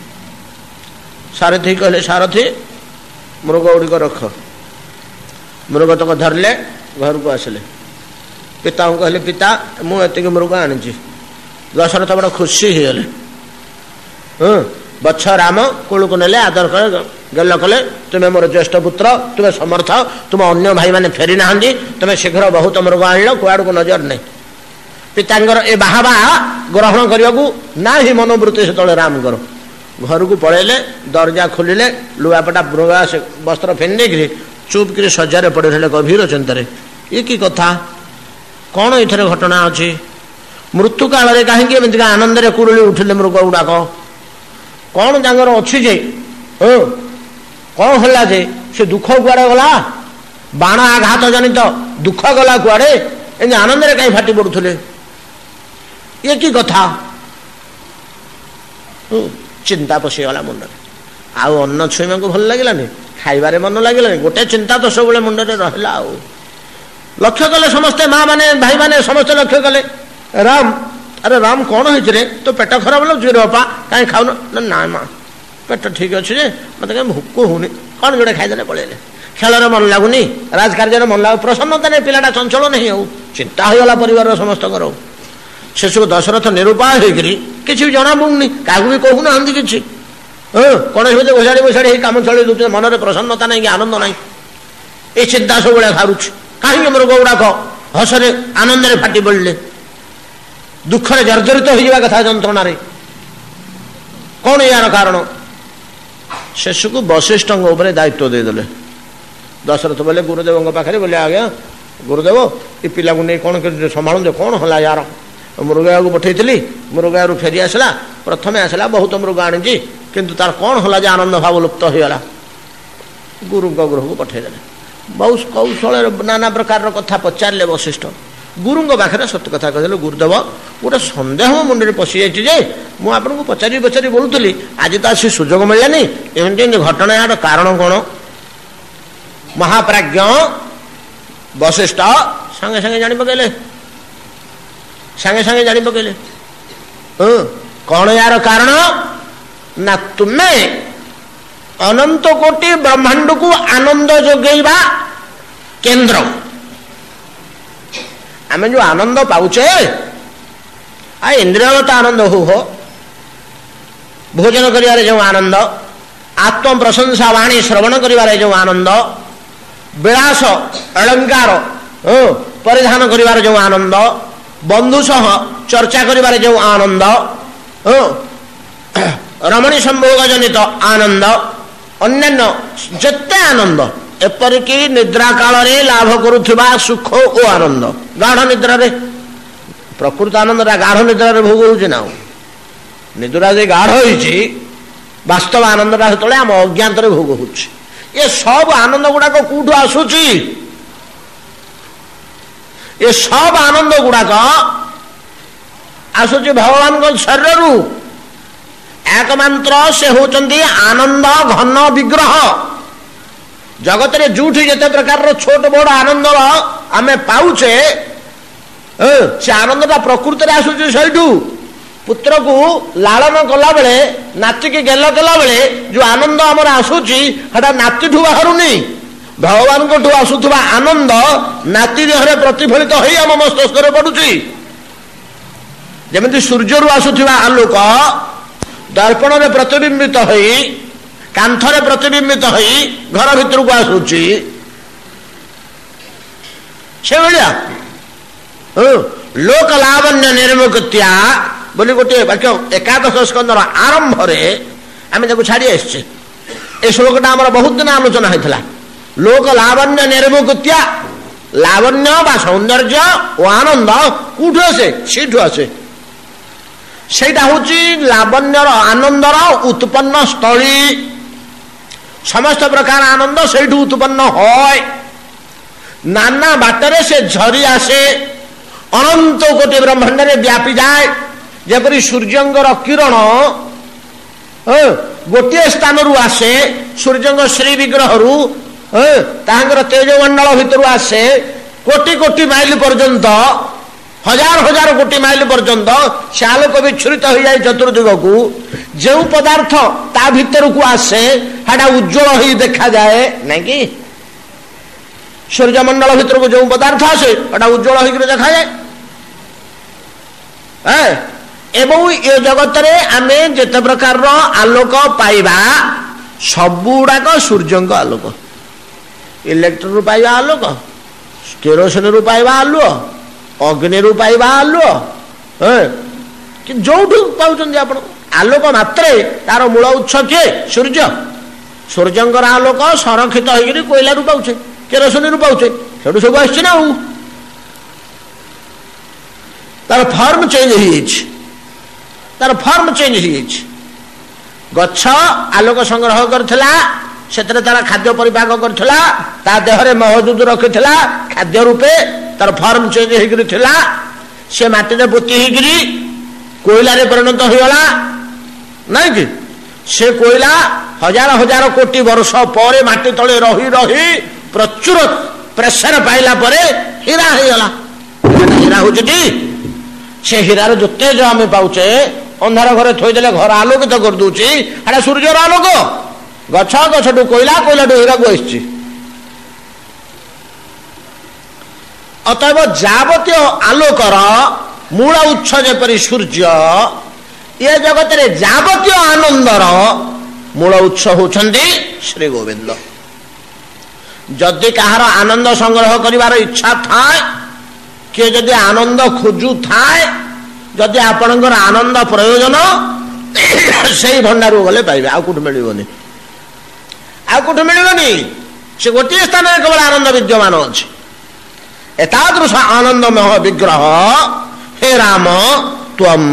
ସାରଥୀ କହିଲେ, ସାରଥୀ ମୃଗ ଗୁଡ଼ିକ ରଖ। ମୃଗ ତକ ଧରିଲେ, ଘରକୁ ଆସିଲେ। ପିତାଙ୍କୁ କହିଲେ, ପିତା ମୁଁ ଏତିକି ମୃଗ ଆଣିଛି। ଦଶରଥ ବଡ଼ ଖୁସି ହେଇଗଲେ। ହଁ ବତ୍ସ ରାମ କୋଳକୁ ନେଲେ, ଆଦର କଲେ, ଗେଲ କଲେ। ତୁମେ ମୋର ଜ୍ୟେଷ୍ଠ ପୁତ୍ର, ତୁମେ ସମର୍ଥ, ତୁମ ଅନ୍ୟ ଭାଇମାନେ ଫେରି ନାହାନ୍ତି, ତୁମେ ଶୀଘ୍ର ବହୁତ ମୃଗ ଆଣିଲ, କୁଆଡ଼କୁ ନଜର ନାହିଁ। ପିତାଙ୍କର ଏ ବାହାବା ଗ୍ରହଣ କରିବାକୁ ନାହିଁ ମନୋବୃତ୍ତି ସେତେବେଳେ ରାମଙ୍କର। ଘରକୁ ପଳେଇଲେ, ଦରଜା ଖୋଲିଲେ, ଲୁଗାପଟା ବସ୍ତ୍ର ଫେରି ଦେଇକିରି ଚୁପ୍ କରି ଶଯ୍ୟାରେ ପଡ଼ି ରହିଲେ ଗଭୀର ଚିନ୍ତାରେ। ଏ କି କଥା? କଣ ଏଥିରେ ଘଟଣା ଅଛି? ମୃତ୍ୟୁ କାଳରେ କାହିଁକି ଏମିତିକା ଆନନ୍ଦରେ କୁରୁଳି ଉଠିଲେ ମୃଗ ଗୁଡାକ? କଣ ତାଙ୍କର ଅଛି ଯେ? ହଁ କଣ ହେଲା ଯେ ସେ ଦୁଃଖ କୁଆଡେ ଗଲା? ବାଣ ଆଘାତ ଜନିତ ଦୁଃଖ ଗଲା କୁଆଡେ? ଏମିତି ଆନନ୍ଦରେ କାହିଁ ଫାଟି ପଡୁଥିଲେ? ଇଏ କି କଥା? ଚିନ୍ତା ପଶିଗଲା ମୁଣ୍ଡରେ। ଆଉ ଅନ୍ନ ଛୁଇଁବାକୁ ଭଲ ଲାଗିଲାନି, ଖାଇବାରେ ମନ ଲାଗିଲାନି, ଗୋଟେ ଚିନ୍ତା ତ ସବୁବେଳେ ମୁଣ୍ଡରେ ରହିଲା। ଆଉ ଲକ୍ଷ୍ୟ କଲେ ସମସ୍ତେ, ମା ମାନେ, ଭାଇ ମାନେ ସମସ୍ତେ ଲକ୍ଷ୍ୟ କଲେ। ରାମ, ଆରେ ରାମ କଣ ହେଇଛି ରେ? ତୋ ପେଟ ଖରାପ ଲାଗୁଛି ରେ ବାପା, କାହିଁ ଖାଉନ? ନା ମା ପେଟ ଠିକ ଅଛି ଯେ ମତେ କାହିଁ ଭୋକ ହଉନି, କଣ ଯୋଡେ ଖାଇଦେଲେ ପଳେଇଲେ। ଖେଳରେ ମନ ଲାଗୁନି, ରାଜକାର୍ଯ୍ୟରେ ମନ ଲାଗୁ, ପ୍ରସନ୍ନତା ନାହିଁ, ପିଲାଟା ଚଞ୍ଚଳ ନାହିଁ, ଆଉ ଚିନ୍ତା ହୋଇଗଲା ପରିବାରର ସମସ୍ତଙ୍କର। ଶେଷକୁ ଦଶରଥ ନିରୁପାୟ ହେଇକରି କିଛି ବି ଜଣା ପଡୁନି, କାହାକୁ ବି କହୁନାହାନ୍ତି କିଛି। ହଁ କୌଣସି ଭିତରେ ଘୋଷାଡ଼ି ଘୋଷାଡ଼ି ହେଇ କାମ ଚଳେଇ ଦେଉଛନ୍ତି, ମନରେ ପ୍ରସନ୍ନତା ନାହିଁ କି ଆନନ୍ଦ ନାହିଁ। ଏ ଚିନ୍ତା ସବୁବେଳେ ଘାରୁଛି। କାହିଁକି ମୃଗ ଗୁଡାକ ହସରେ ଆନନ୍ଦରେ ଫାଟି ପଡ଼ିଲେ, ଦୁଃଖରେ ଜର୍ଜରିତ ହୋଇଯିବା କଥା ଯନ୍ତ୍ରଣାରେ, କଣ ଏହାର କାରଣ? ଶେଷକୁ ବଶିଷ୍ଠଙ୍କ ଉପରେ ଦାୟିତ୍ୱ ଦେଇଦେଲେ। ଦଶରଥ ବୋଲେ ଗୁରୁଦେବଙ୍କ ପାଖରେ ବୋଲେ ଆଜ୍ଞା ଗୁରୁଦେବ ଏ ପିଲାକୁ ନେଇ କ'ଣ ସମ୍ଭାଳୁଛେ, କ'ଣ ହେଲା ୟାର? ମୃଗୟାକୁ ପଠେଇଥିଲି, ମୃଗୟାରୁ ଫେରି ଆସିଲା, ପ୍ରଥମେ ଆସିଲା ବହୁତ ମୃଗ ଆଣିଛି, କିନ୍ତୁ ତାର କ'ଣ ହେଲା ଯେ ଆନନ୍ଦ ଭାବ ଲୁପ୍ତ ହୋଇଗଲା। ଗୁରୁଙ୍କ ଗୃହକୁ ପଠେଇଦେଲେ। ବହୁ କୌଶଳରେ ନାନା ପ୍ରକାରର କଥା ପଚାରିଲେ ବଶିଷ୍ଠ। ଗୁରୁଙ୍କ ପାଖରେ ସତ୍ୟ କଥା କହିଦେଲେ, ଗୁରୁଦେବ ଗୋଟେ ସନ୍ଦେହ ମୋ ମୁଣ୍ଡରେ ପଶିଯାଇଛି ଯେ ମୁଁ ଆପଣଙ୍କୁ ପଚାରି ପଚାରି ବୋଲୁଥିଲି, ଆଜି ତ ଆସି ସୁଯୋଗ ମିଳିଲାନି, ଏମିତି ଏମିତି ଘଟଣା, ଏହାର କାରଣ କ'ଣ? ମହାପ୍ରାଜ୍ଞ ବଶିଷ୍ଠ ସାଙ୍ଗେ ସାଙ୍ଗେ ଜାଣି ପକେଇଲେ, ସାଙ୍ଗେ ସାଙ୍ଗେ ଜାଣି ପକେଇଲେ। ହଁ କ'ଣ ଏହାର କାରଣ? ନା ତୁମେ ଅନନ୍ତ କୋଟି ବ୍ରହ୍ମାଣ୍ଡକୁ ଆନନ୍ଦ ଯୋଗେଇବା କେନ୍ଦ୍ର। ଆମେ ଯୋଉ ଆନନ୍ଦ ପାଉଛେ, ଆ ଇନ୍ଦ୍ରିୟଗତ ଆନନ୍ଦ ହଉ ହୋ, ଭୋଜନ କରିବାରେ ଯେଉଁ ଆନନ୍ଦ, ଆତ୍ମ ପ୍ରଶଂସା ବାଣୀ ଶ୍ରବଣ କରିବାରେ ଯେଉଁ ଆନନ୍ଦ, ବିଳାସ ଅଳଙ୍କାର ପରିଧାନ କରିବାରେ ଯେଉଁ ଆନନ୍ଦ, ବନ୍ଧୁ ସହ ଚର୍ଚ୍ଚା କରିବାରେ ଯେଉଁ ଆନନ୍ଦ, ରମଣୀ ସମ୍ଭୋଗ ଜନିତ ଆନନ୍ଦ, ଅନ୍ୟାନ୍ୟ ଯେତେ ଆନନ୍ଦ, ଏପରିକି ନିଦ୍ରା କାଳରେ ଲାଭ କରୁଥିବା ସୁଖ ଓ ଆନନ୍ଦ, ଗାଢ ନିଦ୍ରାରେ, ପ୍ରକୃତ ଆନନ୍ଦଟା ଗାଢ ନିଦ୍ରାରେ ଭୋଗ ହେଉଛି ନା? ନିଦ୍ରା ଯେ ଗାଢ ହେଇଛି, ବାସ୍ତବ ଆନନ୍ଦଟା ସେତେବେଳେ ଆମ ଅଜ୍ଞାତରେ ଭୋଗ ହେଉଛି। ଏ ସବୁ ଆନନ୍ଦ ଗୁଡାକ କୋଉଠୁ ଆସୁଛି? ଏ ସବୁ ଆନନ୍ଦ ଗୁଡାକ ଆସୁଛି ଭଗବାନଙ୍କ ଶରୀରରୁ। ଏକମାତ୍ର ସେ ହଉଛନ୍ତି ଆନନ୍ଦ ଘନ ବିଗ୍ରହ। ଜଗତରେ ଯୋଉଠି ଯେତେ ପ୍ରକାରର ଛୋଟ ବଡ ଆନନ୍ଦ ଆମେ ପାଉଛେ, ସେ ଆନନ୍ଦଟା ପ୍ରକୃତରେ ଆସୁଛି ସେଇଠୁ। ପୁତ୍ରକୁ ଲାଳନ କଲାବେଳେ, ନାତିକି ଗେଲ କଲାବେଳେ ଯୋଉ ଆନନ୍ଦ ଆମର ଆସୁଛି, ସେଟା ନାତିଠୁ ବାହାରୁନି, ଭଗବାନଙ୍କଠୁ ଆସୁଥିବା ଆନନ୍ଦ ନାତି ଦେହରେ ପ୍ରତିଫଳିତ ହେଇ ଆମ ମସ୍ତିଷ୍କରେ ପଡୁଛି। ଯେମିତି ସୂର୍ଯ୍ୟରୁ ଆସୁଥିବା ଆଲୋକ ଦର୍ପଣରେ ପ୍ରତିବିମ୍ବିତ ହୋଇ, କାନ୍ଥରେ ପ୍ରତିବିମ୍ବିତ ହୋଇ ଘର ଭିତରକୁ ଆସୁଛି, ସେଭଳିଆ ଲୋକ ଲାବଣ୍ୟ ନିର୍ମୁକ୍ତ୍ୟା ବୋଲି ଗୋଟିଏ ବାକ୍ୟ ଏକାଦଶ ସ୍କନ୍ଧର ଆରମ୍ଭରେ ଆମେ ତାକୁ ଛାଡ଼ି ଆସିଛେ। ଏ ଶ୍ଲୋକଟା ଆମର ବହୁତ ଦିନ ଆଲୋଚନା ହେଇଥିଲା। ଲୋକ ଲାବଣ୍ୟ ନିର୍ମୁକ୍ତ୍ୟା, ଲାବଣ୍ୟ ବା ସୌନ୍ଦର୍ଯ୍ୟ ଓ ଆନନ୍ଦ କୋଉଠୁ ଆସେ? ସେଇଠୁ ଆସେ। ସେଇଟା ହଉଛି ଲାବଣ୍ୟର ଆନନ୍ଦର ଉତ୍ପନ୍ନ ସ୍ଥଳୀ। ସମସ୍ତ ପ୍ରକାର ଆନନ୍ଦ ସେଇଠୁ ଉତ୍ପନ୍ନ হয়। ନାନା ବାଟରେ ସେ ଝରି ଆସେ, ଅନନ୍ତ କୋଟି ବ୍ରହ୍ମାଣ୍ଡରେ ବ୍ୟାପି ଯାଏ। ଯେପରି ସୂର୍ଯ୍ୟଙ୍କର କିରଣ ଗୋଟିଏ ସ୍ଥାନରୁ ଆସେ, ସୂର୍ଯ୍ୟଙ୍କ ଶ୍ରୀ ବିଗ୍ରହରୁ ତାହାଙ୍କର ତେଜମଣ୍ଡଳ ଭିତରୁ ଆସେ, କୋଟି କୋଟି ମାଇଲ ପର୍ଯ୍ୟନ୍ତ, ହଜାର ହଜାର କୋଟି ମାଇଲ ପର୍ଯ୍ୟନ୍ତ ସେ ଆଲୋକ ବିଚ୍ଛୁରିତ ହୋଇଯାଏ ଚତୁର୍ଦିଗକୁ। ଯେଉଁ ପଦାର୍ଥ ତା ଭିତରକୁ ଆସେ ସେଟା ଉଜ୍ଜଳ ହେଇ ଦେଖାଯାଏ, ନାଇଁ କି? ସୂର୍ଯ୍ୟମଣ୍ଡଳ ଭିତରକୁ ଯେଉଁ ପଦାର୍ଥ ଆସେ ସେଟା ଉଜ୍ଜଳ ହେଇକି ଦେଖାଯାଏ। ଏବଂ ଏ ଜଗତରେ ଆମେ ଯେତେ ପ୍ରକାରର ଆଲୋକ ପାଇବା, ସବୁଗୁଡାକ ସୂର୍ଯ୍ୟଙ୍କ ଆଲୋକ। ଇଲେକ୍ଟ୍ରିରୁ ପାଇବା ଆଲୋକ, କେରୋସିନରୁ ପାଇବା ଆଲୁଅ, ଅଗ୍ନିରୁ ପାଇବା ଆଲୁଅ, ଯୋଉଠୁ ପାଉଛନ୍ତି ଆପଣ ଆଲୋକ ମାତ୍ରେ ତାର ମୂଳ ଉତ୍ସ କିଏ? ସୂର୍ଯ୍ୟ। ସୂର୍ଯ୍ୟଙ୍କର ଆଲୋକ ସଂରକ୍ଷିତ ହେଇକିରି କୋଇଲାରୁ ପାଉଛେ, କେରୋସିନରୁ ପାଉଛେ, ସେଠୁ ସବୁ ଆସିଛି ନା। ଆଉ ତାର ଫର୍ମ ଚେଞ୍ଜ ହେଇଯାଇଛି, ତାର ଫର୍ମ ଚେଞ୍ଜ ହେଇଯାଇଛି। ଗଛ ଆଲୋକ ସଂଗ୍ରହ କରିଥିଲା, ସେଥିରେ ତାର ଖାଦ୍ୟ ପରିପାକ କରିଥିଲା, ତା ଦେହରେ ମହଜୁଦ ରଖିଥିଲା ଖାଦ୍ୟ ରୂପେ, ତାର ଫର୍ମ ଚେଞ୍ଜ ହେଇକରି ଥିଲା। ସେ ମାଟିରେ ପୋତି ହେଇକରି କୋଇଲାରେ ପରିଣତ ହେଇଗଲା, ନାଇଁ କି? ସେ କୋଇଲା ହଜାର ହଜାର କୋଟି ବର୍ଷ ପରେ ମାଟି ତଳେ ରହି ରହି ପ୍ରଚୁର ପ୍ରେସର ପାଇଲା ପରେ ହୀରା ହେଇଗଲା। ହୀରା ହଉଛି କି? ସେ ହୀରାର ଯୋଉ ତେଜ ଆମେ ପାଉଛେ, ଅନ୍ଧାର ଘରେ ଥୋଇଦେଲେ ଘର ଆଲୋକିତ କରିଦଉଛି, ସେଟା ସୂର୍ଯ୍ୟର ଆଲୋକ। ଗଛ, ଗଛଠୁ କୋଇଲା, କୋଇଲାଠୁ ହୀରାକୁ ଆସିଛି। ଅତଏବ ଯାବତୀୟ ଆଲୋକର ମୂଳ ଉତ୍ସ ଯେପରି ସୂର୍ଯ୍ୟ, ଏ ଜଗତରେ ଯାବତୀୟ ଆନନ୍ଦର ମୂଳ ଉତ୍ସ ହେଉଛନ୍ତି ଶ୍ରୀ ଗୋବିନ୍ଦ। ଯଦି କାହାର ଆନନ୍ଦ ସଂଗ୍ରହ କରିବାର ଇଚ୍ଛା ଥାଏ, କିଏ ଯଦି ଆନନ୍ଦ ଖୋଜୁଥାଏ, ଯଦି ଆପଣଙ୍କର ଆନନ୍ଦ ପ୍ରୟୋଜନ, ସେଇ ଭଣ୍ଡାରକୁ ଗଲେ ପାଇବେ, ଆଉ କୋଉଠି ମିଳିବନି, ଆଉ କୋଉଠି ମିଳିବନି। ସେ ଗୋଟିଏ ସ୍ଥାନରେ କେବଳ ଆନନ୍ଦ ବିଦ୍ୟମାନ ଅଛି। ଏତାଦୃଶ ଆନନ୍ଦମୟ ବିଗ୍ରହ ହେ ରାମ ତ୍ୱମ୍।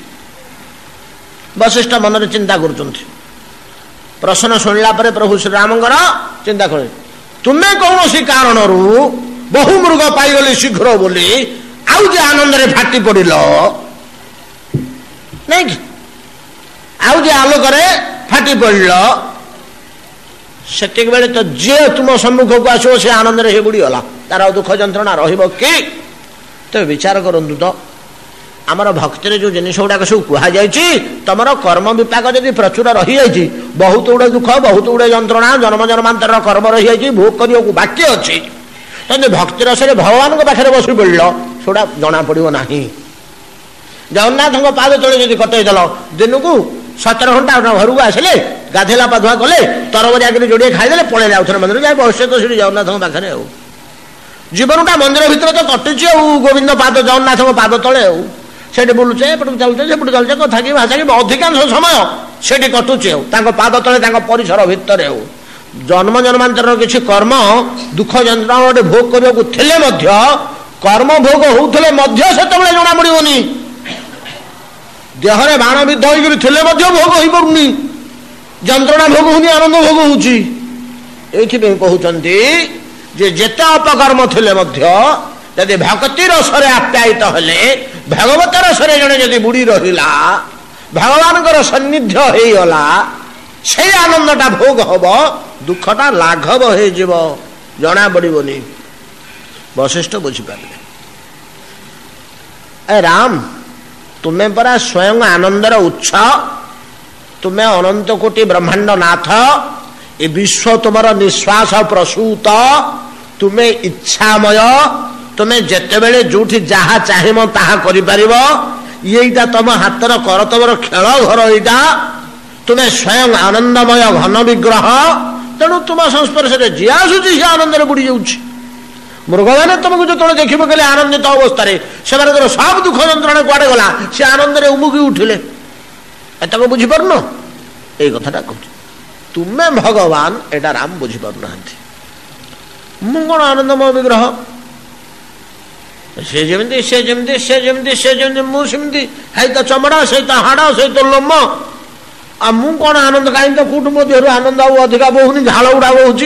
ବଶିଷ୍ଠ ମନରେ ଚିନ୍ତା କରୁଛନ୍ତି। ପ୍ରଶ୍ନ ଶୁଣିଲା ପରେ ପ୍ରଭୁ ଶ୍ରୀରାମଙ୍କର ଚିନ୍ତା କଲେ, ତୁମେ କୌଣସି କାରଣରୁ ବହୁ ମୃଗ ପାଇଗଲି ଶୀଘ୍ର ବୋଲି ଆଉ ଯେ ଆନନ୍ଦରେ ଫାଟି ପଡ଼ିଲ ନାଇଁ କି, ଆଉ ଯେ ଆଲୋକରେ ଫାଟି ପଡ଼ିଲ, ସେତିକି ବେଳେ ତ ଯିଏ ତୁମ ସମ୍ମୁଖକୁ ଆସିବ ସେ ଆନନ୍ଦରେ ହେ ବୁଡ଼ିଗଲା, ତାର ଆଉ ଦୁଃଖ ଯନ୍ତ୍ରଣା ରହିବ କି? ତେବେ ବିଚାର କରନ୍ତୁ ତ, ଆମର ଭକ୍ତିରେ ଯୋଉ ଜିନିଷ ଗୁଡାକ ସବୁ କୁହାଯାଇଛି, ତମର କର୍ମ ବିପାକ ଯଦି ପ୍ରଚୁର ରହିଯାଇଛି, ବହୁତ ଗୁଡେ ଦୁଃଖ, ବହୁତ ଗୁଡେ ଯନ୍ତ୍ରଣା, ଜନ୍ମ ଜନ୍ମାନ୍ତରର କର୍ମ ରହିଯାଇଛି, ଭୋଗ କରିବାକୁ ବାକି ଅଛି, ଯଦି ଭକ୍ତି ରସରେ ଭଗବାନଙ୍କ ପାଖରେ ବସି ପଡ଼ିଲ, ସେଗୁଡା ଜଣା ପଡିବ ନାହିଁ। ଜଗନ୍ନାଥଙ୍କ ପାଦ ତଳେ ଯଦି କଟେଇ ଦେଲ, ଦିନକୁ ସତର ଘଣ୍ଟା ଘରକୁ ଆସିଲେ, ଗାଧେଇଲା ପାଧୁଆ କଲେ, ତରବରି ଆଗରେ ଯୋଡ଼ିଏ ଖାଇଦେଲେ, ପଳେଇଲେ ଆଉ ଥରେ ମନ୍ଦିର ଯାଏ, ଭବିଷ୍ୟତ ସେଠି ଜଗନ୍ନାଥଙ୍କ ପାଖରେ। ଆଉ ଜୀବନଟା ମନ୍ଦିର ଭିତରେ ତ କଟୁଛି ଆଉ, ଗୋବିନ୍ଦ ପାଦ, ଜଗନ୍ନାଥଙ୍କ ପାଦ ତଳେ ଆଉ, ସେଠି ବୁଲୁଛେ, ଏପଟକୁ ଚାଲୁଛେ, ସେପଟୁ ଚାଲୁଛେ, କଥା କି ଭାଷା କି ଅଧିକାଂଶ ସମୟ ସେଠି କଟୁଛି ଆଉ, ତାଙ୍କ ପାଦ ତଳେ, ତାଙ୍କ ପରିସର ଭିତରେ। ଆଉ ଜନ୍ମ ଜନ୍ମାନ୍ତରର କିଛି କର୍ମ ଦୁଃଖ ଯନ୍ତ୍ରଣା ଗୋଟେ ଭୋଗ କରିବାକୁ ଥିଲେ ମଧ୍ୟ, କର୍ମ ଭୋଗ ହଉଥିଲେ ମଧ୍ୟ ସେତେବେଳେ ଜଣା ପଡିବନି। ଦେହରେ ବାଣ ବିଦ୍ଧ ହୋଇକରି ଥିଲେ ମଧ୍ୟ ଭୋଗ ହୋଇପାରୁନି, ଯନ୍ତ୍ରଣା ଭୋଗ ହଉନି, ଆନନ୍ଦ ଭୋଗ ହଉଛି। ଏଇଥିପାଇଁ କହୁଛନ୍ତି ଯେ ଯେତେ ଅପକର୍ମ ଥିଲେ ମଧ୍ୟ ଯଦି ଭକ୍ତି ରସରେ ଆପ୍ୟାୟିତ ହେଲେ, ଭଗବତ ରସରେ ଜଣେ ଯଦି ବୁଡ଼ି ରହିଲା, ଭଗବାନଙ୍କର ସନ୍ନିଧ୍ୟ ହେଇଗଲା, ସେଇ ଆନନ୍ଦଟା ଭୋଗ ହବ, ଦୁଃଖଟା ଲାଘବ ହେଇଯିବ, ଜଣା ପଡିବନି। ବଶିଷ୍ଠ ବୁଝିପାରିଲେ, ଏ ରାମ, ତୁମେ ପରା ସ୍ୱୟଂ ଆନନ୍ଦର ଉତ୍ସ, ତୁମେ ଅନନ୍ତ କୋଟି ବ୍ରହ୍ମାଣ୍ଡ ନାଥ, ଏ ବିଶ୍ୱ ତୁମର ନିଶ୍ୱାସ ପ୍ରସୂତ, ତୁମେ ଇଚ୍ଛାମୟ, ତୁମେ ଯେତେବେଳେ ଯୋଉଠି ଯାହା ଚାହିଁବ ତାହା କରିପାରିବ, ଏଇଟା ତମ ହାତର କରତବର ଖେଳ ଘର, ଏଇଟା ତୁମେ ସ୍ୱୟଂ ଆନନ୍ଦମୟ ଘନ ବିଗ୍ରହ, ତେଣୁ ତୁମ ସଂସ୍ପର୍ଶରେ ଯିଏ ଆସୁଛି ସେ ଆନନ୍ଦରେ ବୁଡ଼ି ଯାଉଛି। ମୃଗମାନେ ତମକୁ ଯେତେବେଳେ ଦେଖିବ କହିଲେ ଆନନ୍ଦିତ ଅବସ୍ଥାରେ, ସେମାନଙ୍କର ସବୁ ଦୁଃଖ ଯନ୍ତ୍ରଣା କୁଆଡେ ଗଲା, ସେ ଆନନ୍ଦରେ ଉମୁକି ଉଠିଲେ। ଏତକ ବୁଝିପାରୁନ? ଏଇ କଥାଟା କହୁଛି। ତୁମେ ଭଗବାନ, ଏଇଟା ରାମ ବୁଝିପାରୁନାହାନ୍ତି। ମୁଁ କଣ ଆନନ୍ଦମୟ ବିଗ୍ରହ, ସେ ଯେମିତି ସେ ଯେମିତି ସେ ଯେମିତି ସେ ଯେମିତି ମୁଁ ସେମିତି, ହେଇ ତ ଚମଡ଼ା, ସେଇ ତ ହାଡ଼, ସେଇ ତ ଲୋମ, ଆଉ ମୁଁ କଣ ଆନନ୍ଦ, କାହିଁକି ତ କୋଉଠୁ ମୋ ଦେହରୁ ଆନନ୍ଦ ଆଉ ଅଧିକା ବହୁନି, ଝାଳ ଗୁଡା ବହୁଛି।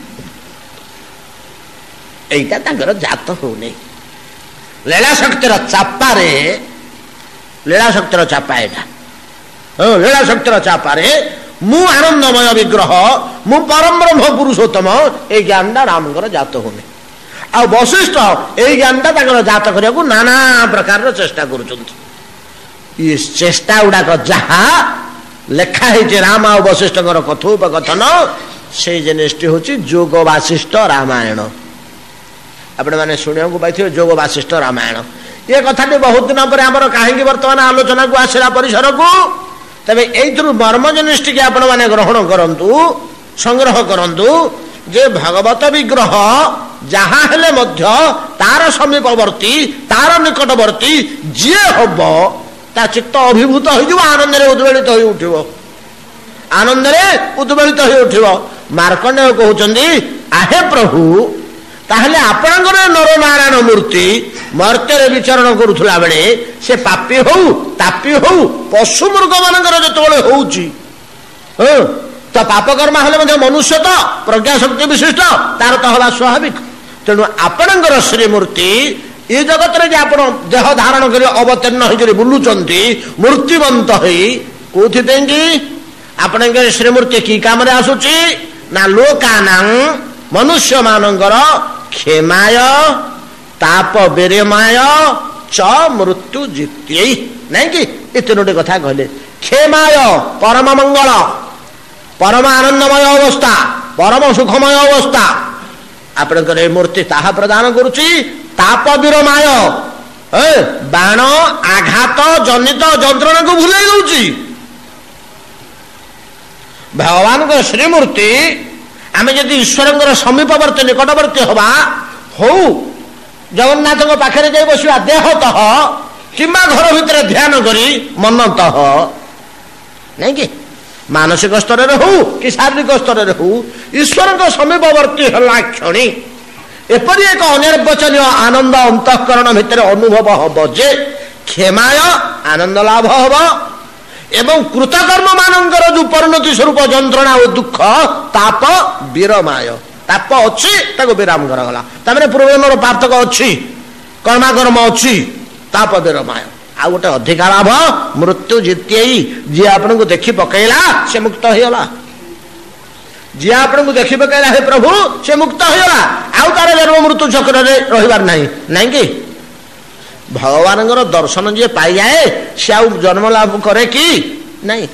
এইটা তাঁর জাত হউনি। লীলা শক্তির চাপারে, লীলা শক্তির চাপা এটা, হ্যাঁ লীলা শক্তির চাপারে মু আনন্দময় বিগ্রহ, মু পরম ব্রহ্ম পুরুষোত্তম, এই জ্ঞানটা রামଙ୍କର জাত হউনি। ଆଉ ବଶିଷ୍ଠ ଏଇ ଜ୍ଞାନଟା ତାଙ୍କର ଜାତ କରିବାକୁ ନାନା ପ୍ରକାରର ଚେଷ୍ଟା କରୁଛନ୍ତି। ଏ ଚେଷ୍ଟା ଗୁଡାକ ଯାହା ଲେଖା ହେଇଛି ରାମ ଆଉ ବଶିଷ୍ଠଙ୍କର କଥୋପକଥନ, ସେଇ ଜିନିଷଟି ହଉଛି ଯୋଗ ବାସିଷ୍ଠ ରାମାୟଣ। ଆପଣମାନେ ଶୁଣିବାକୁ ପାଇଥିବେ ଯୋଗ ବାସିଷ୍ଠ ରାମାୟଣ। ଏ କଥାଟି ବହୁତ ଦିନ ପରେ ଆମର କାହିଁକି ବର୍ତ୍ତମାନ ଆଲୋଚନାକୁ ଆସିଲା ପରିସରକୁ, ତେବେ ଏଇଥିରୁ ମର୍ମ ଜିନିଷଟିକି ଆପଣମାନେ ଗ୍ରହଣ କରନ୍ତୁ, ସଂଗ୍ରହ କରନ୍ତୁ ଯେ ଭଗବତ ବିଗ୍ରହ ଯାହା ହେଲେ ମଧ୍ୟ ତାର ସମୀପବର୍ତ୍ତୀ, ତାର ନିକଟବର୍ତ୍ତୀ ଯିଏ ହବ, ତା ଚିତ୍ତ ଅଭିଭୂତ ହୋଇଯିବ, ଆନନ୍ଦରେ ଉଦ୍ବେଳିତ ହୋଇ ଉଠିବ, ଆନନ୍ଦରେ ଉଦ୍ବେଳିତ ହୋଇ ଉଠିବ। ମାର୍କଣ୍ଡେୟ କହୁଛନ୍ତି, ଆହେ ପ୍ରଭୁ, ତାହେଲେ ଆପଣଙ୍କର ନରନାରାୟଣ ମୂର୍ତ୍ତି ମର୍ତ୍ତ୍ୟରେ ବିଚରଣ କରୁଥିଲା ବେଳେ ସେ ପାପୀ ହଉ ତାପୀ ହଉ ପଶୁ ମୃଗ ମାନଙ୍କର ଯେତେବେଳେ ହଉଛି, ହଁ ତ ପାପକର୍ମ ହେଲେ ମଧ୍ୟ ମନୁଷ୍ୟ ତ ପ୍ରଜ୍ଞା ଶକ୍ତି ବିଶିଷ୍ଟ, ତାର ତ ହବା ସ୍ୱାଭାବିକ। ତେଣୁ ଆପଣଙ୍କର ଶ୍ରୀମୂର୍ତ୍ତି ଏ ଜଗତରେ ଯେ ଆପଣ ଦେହ ଧାରଣ କରି ଅବତୀର୍ଣ୍ଣ ହେଇକରି ବୁଲୁଛନ୍ତି ମୂର୍ତ୍ତିବନ୍ତ ହେଇ, କୋଉଥିପାଇଁ କି ଆପଣଙ୍କର ଶ୍ରୀମୂର୍ତ୍ତି କି କାମରେ ଆସୁଛି ନା ଲୋକାନାଂ, ମନୁଷ୍ୟ ମାନଙ୍କର କ୍ଷେମାୟ ତାପ ବିରେମାୟ ଚ ମୃତ୍ୟୁ ଜିତ୍ୟೈ, ନାଇଁ କି ଏ ତିନୋଟି କଥା କହିଲେ। କ୍ଷେମାୟ ପରମ ମଙ୍ଗଳ, ପରମ ଆନନ୍ଦମୟ ଅବସ୍ଥା, ପରମ ସୁଖମୟ ଅବସ୍ଥା ଆପଣଙ୍କର ଏ ମୂର୍ତ୍ତି ତାହା ପ୍ରଦାନ କରୁଛି। ତାପ ବିରମାୟ, ବାଣ ଆଘାତ ଜନିତ ଯନ୍ତ୍ରଣାକୁ ଭୁଲେଇ ଦଉଛି। ଭଗବାନଙ୍କ ଶ୍ରୀମୂର୍ତ୍ତି ଆମେ ଯଦି ଈଶ୍ୱରଙ୍କର ସମୀପବର୍ତ୍ତୀ ନିକଟବର୍ତ୍ତୀ ହବା, ହଉ ଜଗନ୍ନାଥଙ୍କ ପାଖରେ ଯାଇ ବସିବା ଦେହତଃ କିମ୍ବା ଘର ଭିତରେ ଧ୍ୟାନ କରି ମନତଃ, ନାଇଁ କି ମାନସିକ ସ୍ତରରେ ହଉ କି ଶାରୀରିକ ସ୍ତରରେ ହଉ, ଈଶ୍ୱରଙ୍କ ସମୀପବର୍ତ୍ତୀ ହେଲା କ୍ଷଣି ଏପରି ଏକ ଅନିର୍ବଚନୀୟ ଆନନ୍ଦ ଅନ୍ତଃକରଣ ଭିତରେ ଅନୁଭବ ହବ ଯେ କ୍ଷମାୟ ଆନନ୍ଦ ଲାଭ ହବ ଏବଂ କୃତକର୍ମ ମାନଙ୍କର ଯୋଉ ପରିଣତି ସ୍ୱରୂପ ଯନ୍ତ୍ରଣା ଓ ଦୁଃଖ ତାପ ବିରମାୟ, ତାପ ଅଛି ତାକୁ ବିରାମ କରାଗଲା। ତାମାନେ ପୂର୍ବର ପାର୍ଥକ ଅଛି, କର୍ମାକର୍ମ ଅଛି, ତାପ ବିରମାୟ। ଆଉ ଗୋଟେ ଅଧିକା ଲାଭ ମୃତ୍ୟୁ ଜିତେଇ, ଯିଏ ଆପଣଙ୍କୁ ଦେଖି ପକେଇଲା ସେ ମୁକ୍ତ ହେଇଗଲା। ଯିଏ ଆପଣଙ୍କୁ ଦେଖି ପକେଇଲା ହେ ପ୍ରଭୁ ସେ ମୁକ୍ତ ହେଇଗଲା, ଆଉ ତାର ଜନ୍ମ ମୃତ୍ୟୁ ଚକ୍ରରେ ରହିବାର ନାହିଁ। ନାଇଁ କି ଭଗବାନଙ୍କର ଦର୍ଶନ ଯିଏ ପାଇଯାଏ ସେ ଆଉ ଜନ୍ମ ଲାଭ କରେ କି ନାଇଁ?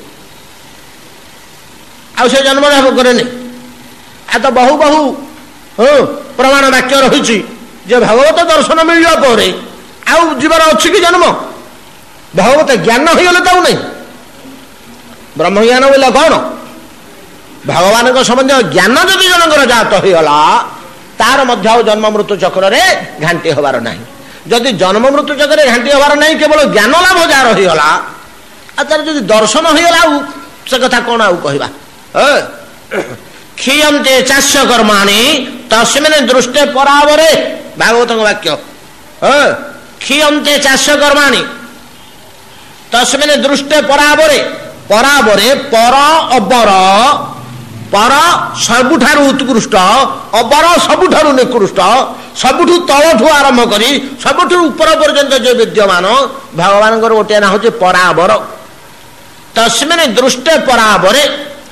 ଆଉ ସେ ଜନ୍ମ ଲାଭ କରେନି। ଆଉ ତ ବହୁ ବହୁ ହଁ ପ୍ରମାଣ ବାକ୍ୟ ରହିଛି ଯେ ଭଗବତ ଦର୍ଶନ ମିଳିବା ପରେ ଆଉ ଯିବାର ଅଛି କି ଜନ୍ମ? ଭଗବତ ଜ୍ଞାନ ହେଇଗଲେ ତ ଆଉ ନାହିଁ। ବ୍ରହ୍ମଜ୍ଞାନ ବୋଇଲେ କଣ? ଭଗବାନଙ୍କ ସମ୍ବନ୍ଧୀୟ ଜ୍ଞାନ ଯଦି ଜଣଙ୍କର ଜାତ ହେଇଗଲା ତାର ମଧ୍ୟ ଆଉ ଜନ୍ମ ମୃତ୍ୟୁ ଚକ୍ରରେ ଘାଣ୍ଟି ହବାର ନାହିଁ। ଯଦି ଜନ୍ମ ମୃତ୍ୟୁ ଚକ୍ରରେ ଘାଣ୍ଟି ହବାର ନାହିଁ, କେବଳ ଜ୍ଞାନ ଲାଭ ଯାହାର ହେଇଗଲା, ଆଉ ତାର ଯଦି ଦର୍ଶନ ହେଇଗଲା ଆଉ ସେ କଥା କଣ ଆଉ କହିବା? କ୍ଷୀୟନ୍ତେ ଚାଷ କର୍ମାଣି ତସ୍ମିନ୍ ଦୃଷ୍ଟେ ପରାବରେ, ଭାଗବତଙ୍କ ବାକ୍ୟ। କ୍ଷୀୟନ୍ତେ ଚାଷ କର୍ମାଣି ତସ୍ମିନ୍ ଦୃଷ୍ଟେ ପରାବରେ, ପରାବରେ ପର ଅବର, ପର ସବୁଠାରୁ ଉତ୍କୃଷ୍ଟ, ଅବର ସବୁଠାରୁ ନିକୃଷ୍ଟ, ସବୁଠୁ ତଳଠୁ ଆରମ୍ଭ କରି ସବୁଠୁ ଉପର ପର୍ଯ୍ୟନ୍ତ ଯେ ବିଦ୍ୟମାନ ଭଗବାନଙ୍କର ଗୋଟିଏ ନାଁ ହଉଛି ପରାବର। ତସ୍ମିନ୍ ଦୃଷ୍ଟେ ପରାବରେ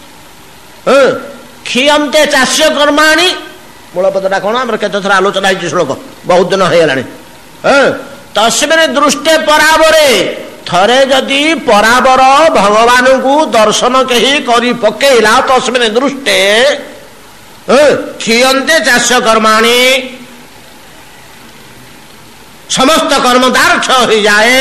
କ୍ଷୀୟନ୍ତେ ଚାଷ୍ୟ କର୍ମାଣି, ମୂଳ ପଦଟା କଣ? ଆମର କେତେଥର ଆଲୋଚନା ହେଇଛି ଶ୍ଲୋକ, ବହୁତ ଦିନ ହେଇଗଲାଣି। ତସ୍ମିନ୍ ଦୃଷ୍ଟେ ପରାବରେ, ଥରେ ଯଦି ପରାବର ଭଗବାନଙ୍କୁ ଦର୍ଶନ କେହି କରି ପକେଇଲା, ତସ୍ମିନ୍ ଦୃଷ୍ଟେ କ୍ଷୀୟନ୍ତେ ଚାଷ କର୍ମାଣି, ସମସ୍ତ କର୍ମ ତାର କ୍ଷୟ ହେଇଯାଏ।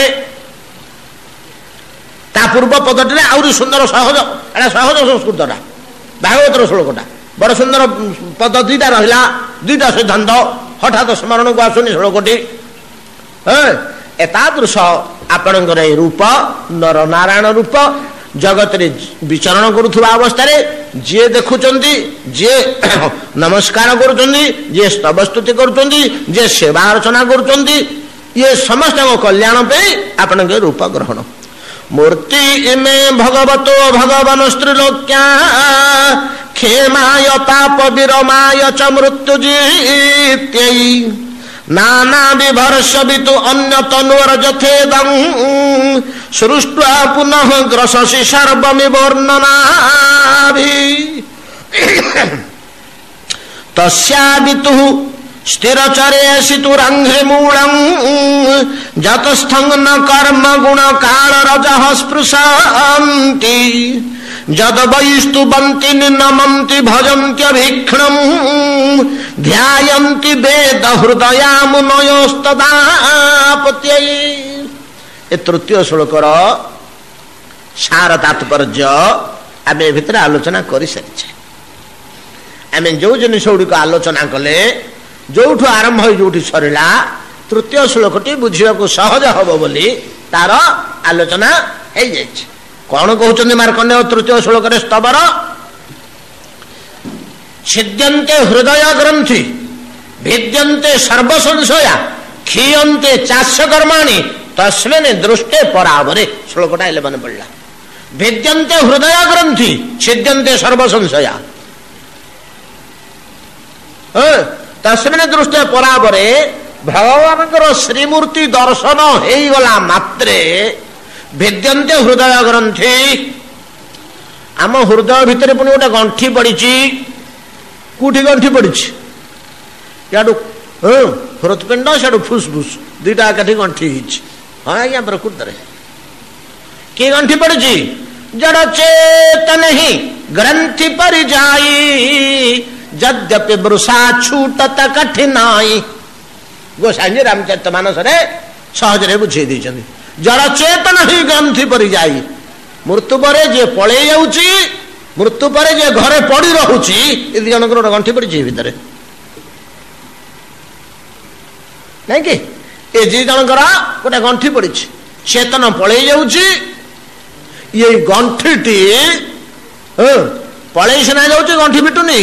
ତା ପୂର୍ବ ପଦଟିରେ ଆହୁରି ସୁନ୍ଦର ସହଜ, ଏଟା ସହଜ ସଂସ୍କୃତଟା, ଭାଗବତର ଶ୍ଲୋକଟା ବଡ ସୁନ୍ଦର ପଦ ଦିଟା ରହିଲା, ଦୁଇଟା ସିଦ୍ଧାନ୍ତ ହଠାତ୍ ସ୍ମରଣକୁ ଆସୁନି ଶ୍ଲୋକଟି। ଏତାଦୃଶ ଆପଣଙ୍କର ଏଇ ରୂପ ନର ନାରାୟଣ ରୂପ ଜଗତରେ ବିଚରଣ କରୁଥିବା ଅବସ୍ଥାରେ ଯିଏ ଦେଖୁଛନ୍ତି, ଯିଏ ନମସ୍କାର କରୁଛନ୍ତି, ଯିଏ ସ୍ତବସ୍ତୁତି କରୁଛନ୍ତି, ଯିଏ ସେବା ଅର୍ଚ୍ଚନା କରୁଛନ୍ତି, ଇଏ ସମସ୍ତଙ୍କ କଲ୍ୟାଣ ପାଇଁ ଆପଣଙ୍କ ରୂପ ଗ୍ରହଣ। ମୂର୍ତ୍ତି ଇମେ ଭଗବତ ଭଗବାନ ସ୍ତ୍ରୀଲୋକ୍ୟା କ୍ଷେମାୟ ତାପ ବିରମାୟ ଚ ମୃତ୍ୟୁ ଜିତ୍ୟୈ ନାନା ବିଭର୍ଷ ବିତୁ ଅନ୍ୟ ତନୁର ଯଥେଦଂ ସୃଷ୍ଟ୍ୱା ପୁନଃ ଗ୍ରସସି ସର୍ବମି ବର୍ଣ୍ଣନାଭି ତସ୍ୟା ବିତୁ ସ୍ଥିରଚରେସି ତୁରଙ୍ଘ୍ରି ମୂଳଂ ଯତಸ್ಥଂ ନ କର୍ମ ଗୁଣ କାଳ ରଜଃ ସ୍ପୃଶନ୍ତି ଯଦ ବୈସ୍ତୁ ବନ୍ତି ନମନ୍ତି ଭଜନ୍ତ୍ୟଭୀକ୍ଷଣଂ ଧ୍ୟାୟନ୍ତି ବେଦ ହୃଦୟାମୁନୟୋସ୍ତଦାପତ୍ୟୈ। ଏ ତୃତୀୟ ଶ୍ଲୋକର ସାର ତାତ୍ପର୍ଯ୍ୟ ଆମେ ଏ ଭିତରେ ଆଲୋଚନା କରିସାରିଛେ। ଆମେ ଯୋଉ ଜିନିଷ ଗୁଡ଼ିକ ଆଲୋଚନା କଲେ, ଯୋଉଠୁ ଆରମ୍ଭ ହୋଇ ଯୋଉଠି ସରିଲା, ତୃତୀୟ ଶ୍ଲୋକଟି ବୁଝିବାକୁ ସହଜ ହବ ବୋଲି ତାର ଆଲୋଚନା ହେଇଯାଇଛି। କଣ କହୁଛନ୍ତି ମାର୍କଣ୍ଡେୟ ତୃତୀୟ ଶ୍ଲୋକରେ? ସ୍ତବର ଛିଦ୍ୟନ୍ତେ ହୃଦୟ ଗ୍ରନ୍ଥି ଭିଦ୍ୟନ୍ତେ ସର୍ବସଂଶୟା କ୍ଷୀୟନ୍ତେ ଚାଷ କର୍ମାଣି ତସ୍ମିନ୍ ଦୃଷ୍ଟେ ପରାବରେ। ଶ୍ଲୋକଟା ହେଲେ ମନେ ପଡିଲା। ଭିଦ୍ୟନ୍ତେ ହୃଦୟ ଗ୍ରନ୍ଥି ଛିଦ୍ୟନ୍ତେ ସର୍ବସଂଶୟା ତସ୍ମିନ୍ ଦୃଷ୍ଟେ ପରାବରେ। ଭଗବାନଙ୍କର ଶ୍ରୀମୂର୍ତ୍ତି ଦର୍ଶନ ହେଇଗଲା ମାତ୍ରେ ଭିଦ୍ୟନ୍ତେ ହୃଦୟ ଗ୍ରନ୍ଥି, ଆମ ହୃଦୟ ଭିତରେ ପୁଣି ଗୋଟେ ଗଣ୍ଠି ପଡିଛି। କୋଉଠି ଗଣ୍ଠି ପଡିଛି? ଇଆଡୁ ହୃତ୍ପିଣ୍ଡ, ସିଆଡୁ ଫୁସଫୁସ, ଦୁଇଟା ଏକାଠି ଗଣ୍ଠି ହେଇଛି। ହଁ ଆଜ୍ଞା, ପ୍ରକୃତରେ କି ଗଣ୍ଠି ପଡିଛି? ଜଡ ଚେତନ ହିଁ ଗ୍ରନ୍ଥି ପରିଯାଇ ଯଦ୍ୟପି ବୃଷା ଛୁଟତ କଠିନାଇ। ଗୋସାଇଁଜୀ ରାମଚରିତ ମାନସରେ ସହଜରେ ବୁଝେଇ ଦେଇଛନ୍ତି। ଜଡ଼ ଚେତନ ହିଁ ଗ୍ରନ୍ଥି ପରି ଯାଇ, ମୃତ୍ୟୁ ପରେ ଯିଏ ପଳେଇ ଯାଉଛି, ମୃତ୍ୟୁ ପରେ ଯିଏ ଘରେ ପଡି ରହୁଛି, ଏ ଦି ଜଣଙ୍କର ଗୋଟେ ଗଣ୍ଠି ପଡିଛି ଭିତରେ, ନାଇଁ କି? ଏ ଦି ଜଣଙ୍କର ଗୋଟେ ଗଣ୍ଠି ପଡିଛି। ଚେତନ ପଳେଇ ଯାଉଛି, ଏଇ ଗଣ୍ଠିଟି ପଳେଇ ସିନା ଯାଉଛି, ଗଣ୍ଠି ଫିଟୁନି।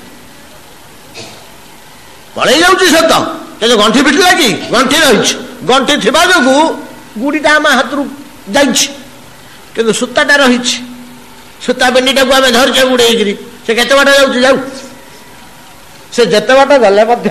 ପଳେଇ ଯାଉଛି ସତ, କିନ୍ତୁ ଗଣ୍ଠି ଫିଟିଲା କି? ଗଣ୍ଠି ରହିଛି। ଗଣ୍ଠି ଥିବା ଯୋଗୁଁ ଗୁଡିଟା ଆମ ହାତରୁ ଯାଇଛି, କିନ୍ତୁ ସୂତାଟା ରହିଛି। ସୂତା ବେଣ୍ଡିଟାକୁ ଆମେ ଧରିଛେ ଗୁଡେଇକିରି, ସେ କେତେ ବାଟ ଯାଉଛି? ଯାଉ, ସେ ଯେତେ ବାଟ ଗଲେ ମଧ୍ୟ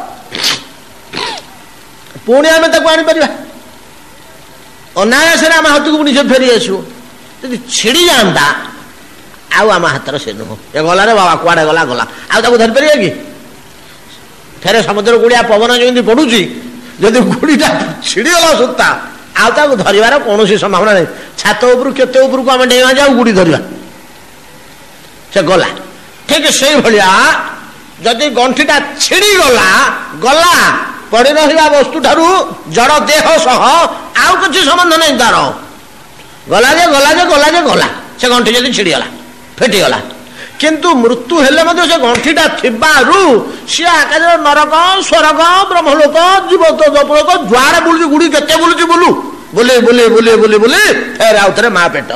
ପୁଣି ଆମେ ତାକୁ ଆଣିପାରିବା। ଅନାୟାସରେ ଆମ ହାତକୁ ପୁଣି ସେ ଫେରି ଆସିବ। ଯଦି ଛିଡ଼ି ଯାଆନ୍ତା, ଆଉ ଆମ ହାତର ସେ ନୁହଁ। ଏ ଗଲାରେ ବାବା କୁଆଡେ ଗଲା ଗଲା, ଆଉ ତାକୁ ଧରିପାରିବା କି? ଫେରେ ସମୁଦ୍ର ଗୁଡିଆ ପବନ ଯେମିତି ପଡୁଛି, ଯଦି ଗୁଡିଟା ଛିଡ଼ିଗଲା ସୂତା, ଆଉ ତାକୁ ଧରିବାର କୌଣସି ସମ୍ଭାବନା ନାହିଁ। ଛାତ ଉପରୁ କେତେ ଉପରକୁ ଆମେ ଡେଇଁବା ଯାଉ, ଗୁଡି ଧରିବା, ସେ ଗଲା। ଠିକ ସେଇଭଳିଆ ଯଦି ଗଣ୍ଠିଟା ଛିଡ଼ିଗଲା, ଗଲା, ପଡି ରହିବା ବସ୍ତୁ ଠାରୁ ଜଡ଼ ଦେହ ସହ ଆଉ କିଛି ସମ୍ବନ୍ଧ ନାହିଁ ତାର। ଗଲା ଯେ ଗଲା ଯେ ଗଲା ଯେ ଗଲା, ସେ ଗଣ୍ଠି ଯଦି ଛିଡ଼ିଗଲା, ଫିଟିଗଲା। କିନ୍ତୁ ମୃତ୍ୟୁ ହେଲେ ମଧ୍ୟ ସେ ଗଣ୍ଠିଟା ଥିବାରୁ ସିଏ ଆକାଶରେ ନରକ, ସ୍ୱର୍ଗ, ବ୍ରହ୍ମଲୋକ, ଜୀବତ ଜପଲୋକ ଯୁଆଡେ ବୁଲୁଛି, ଗୁଡି କେତେ ବୁଲୁଛି, ବୁଲୁ ବୁଲି ବୁଲି ବୁଲି ବୁଲି ବୁଲି ଫେର ଆଉ ଥରେ ମା ପେଟ,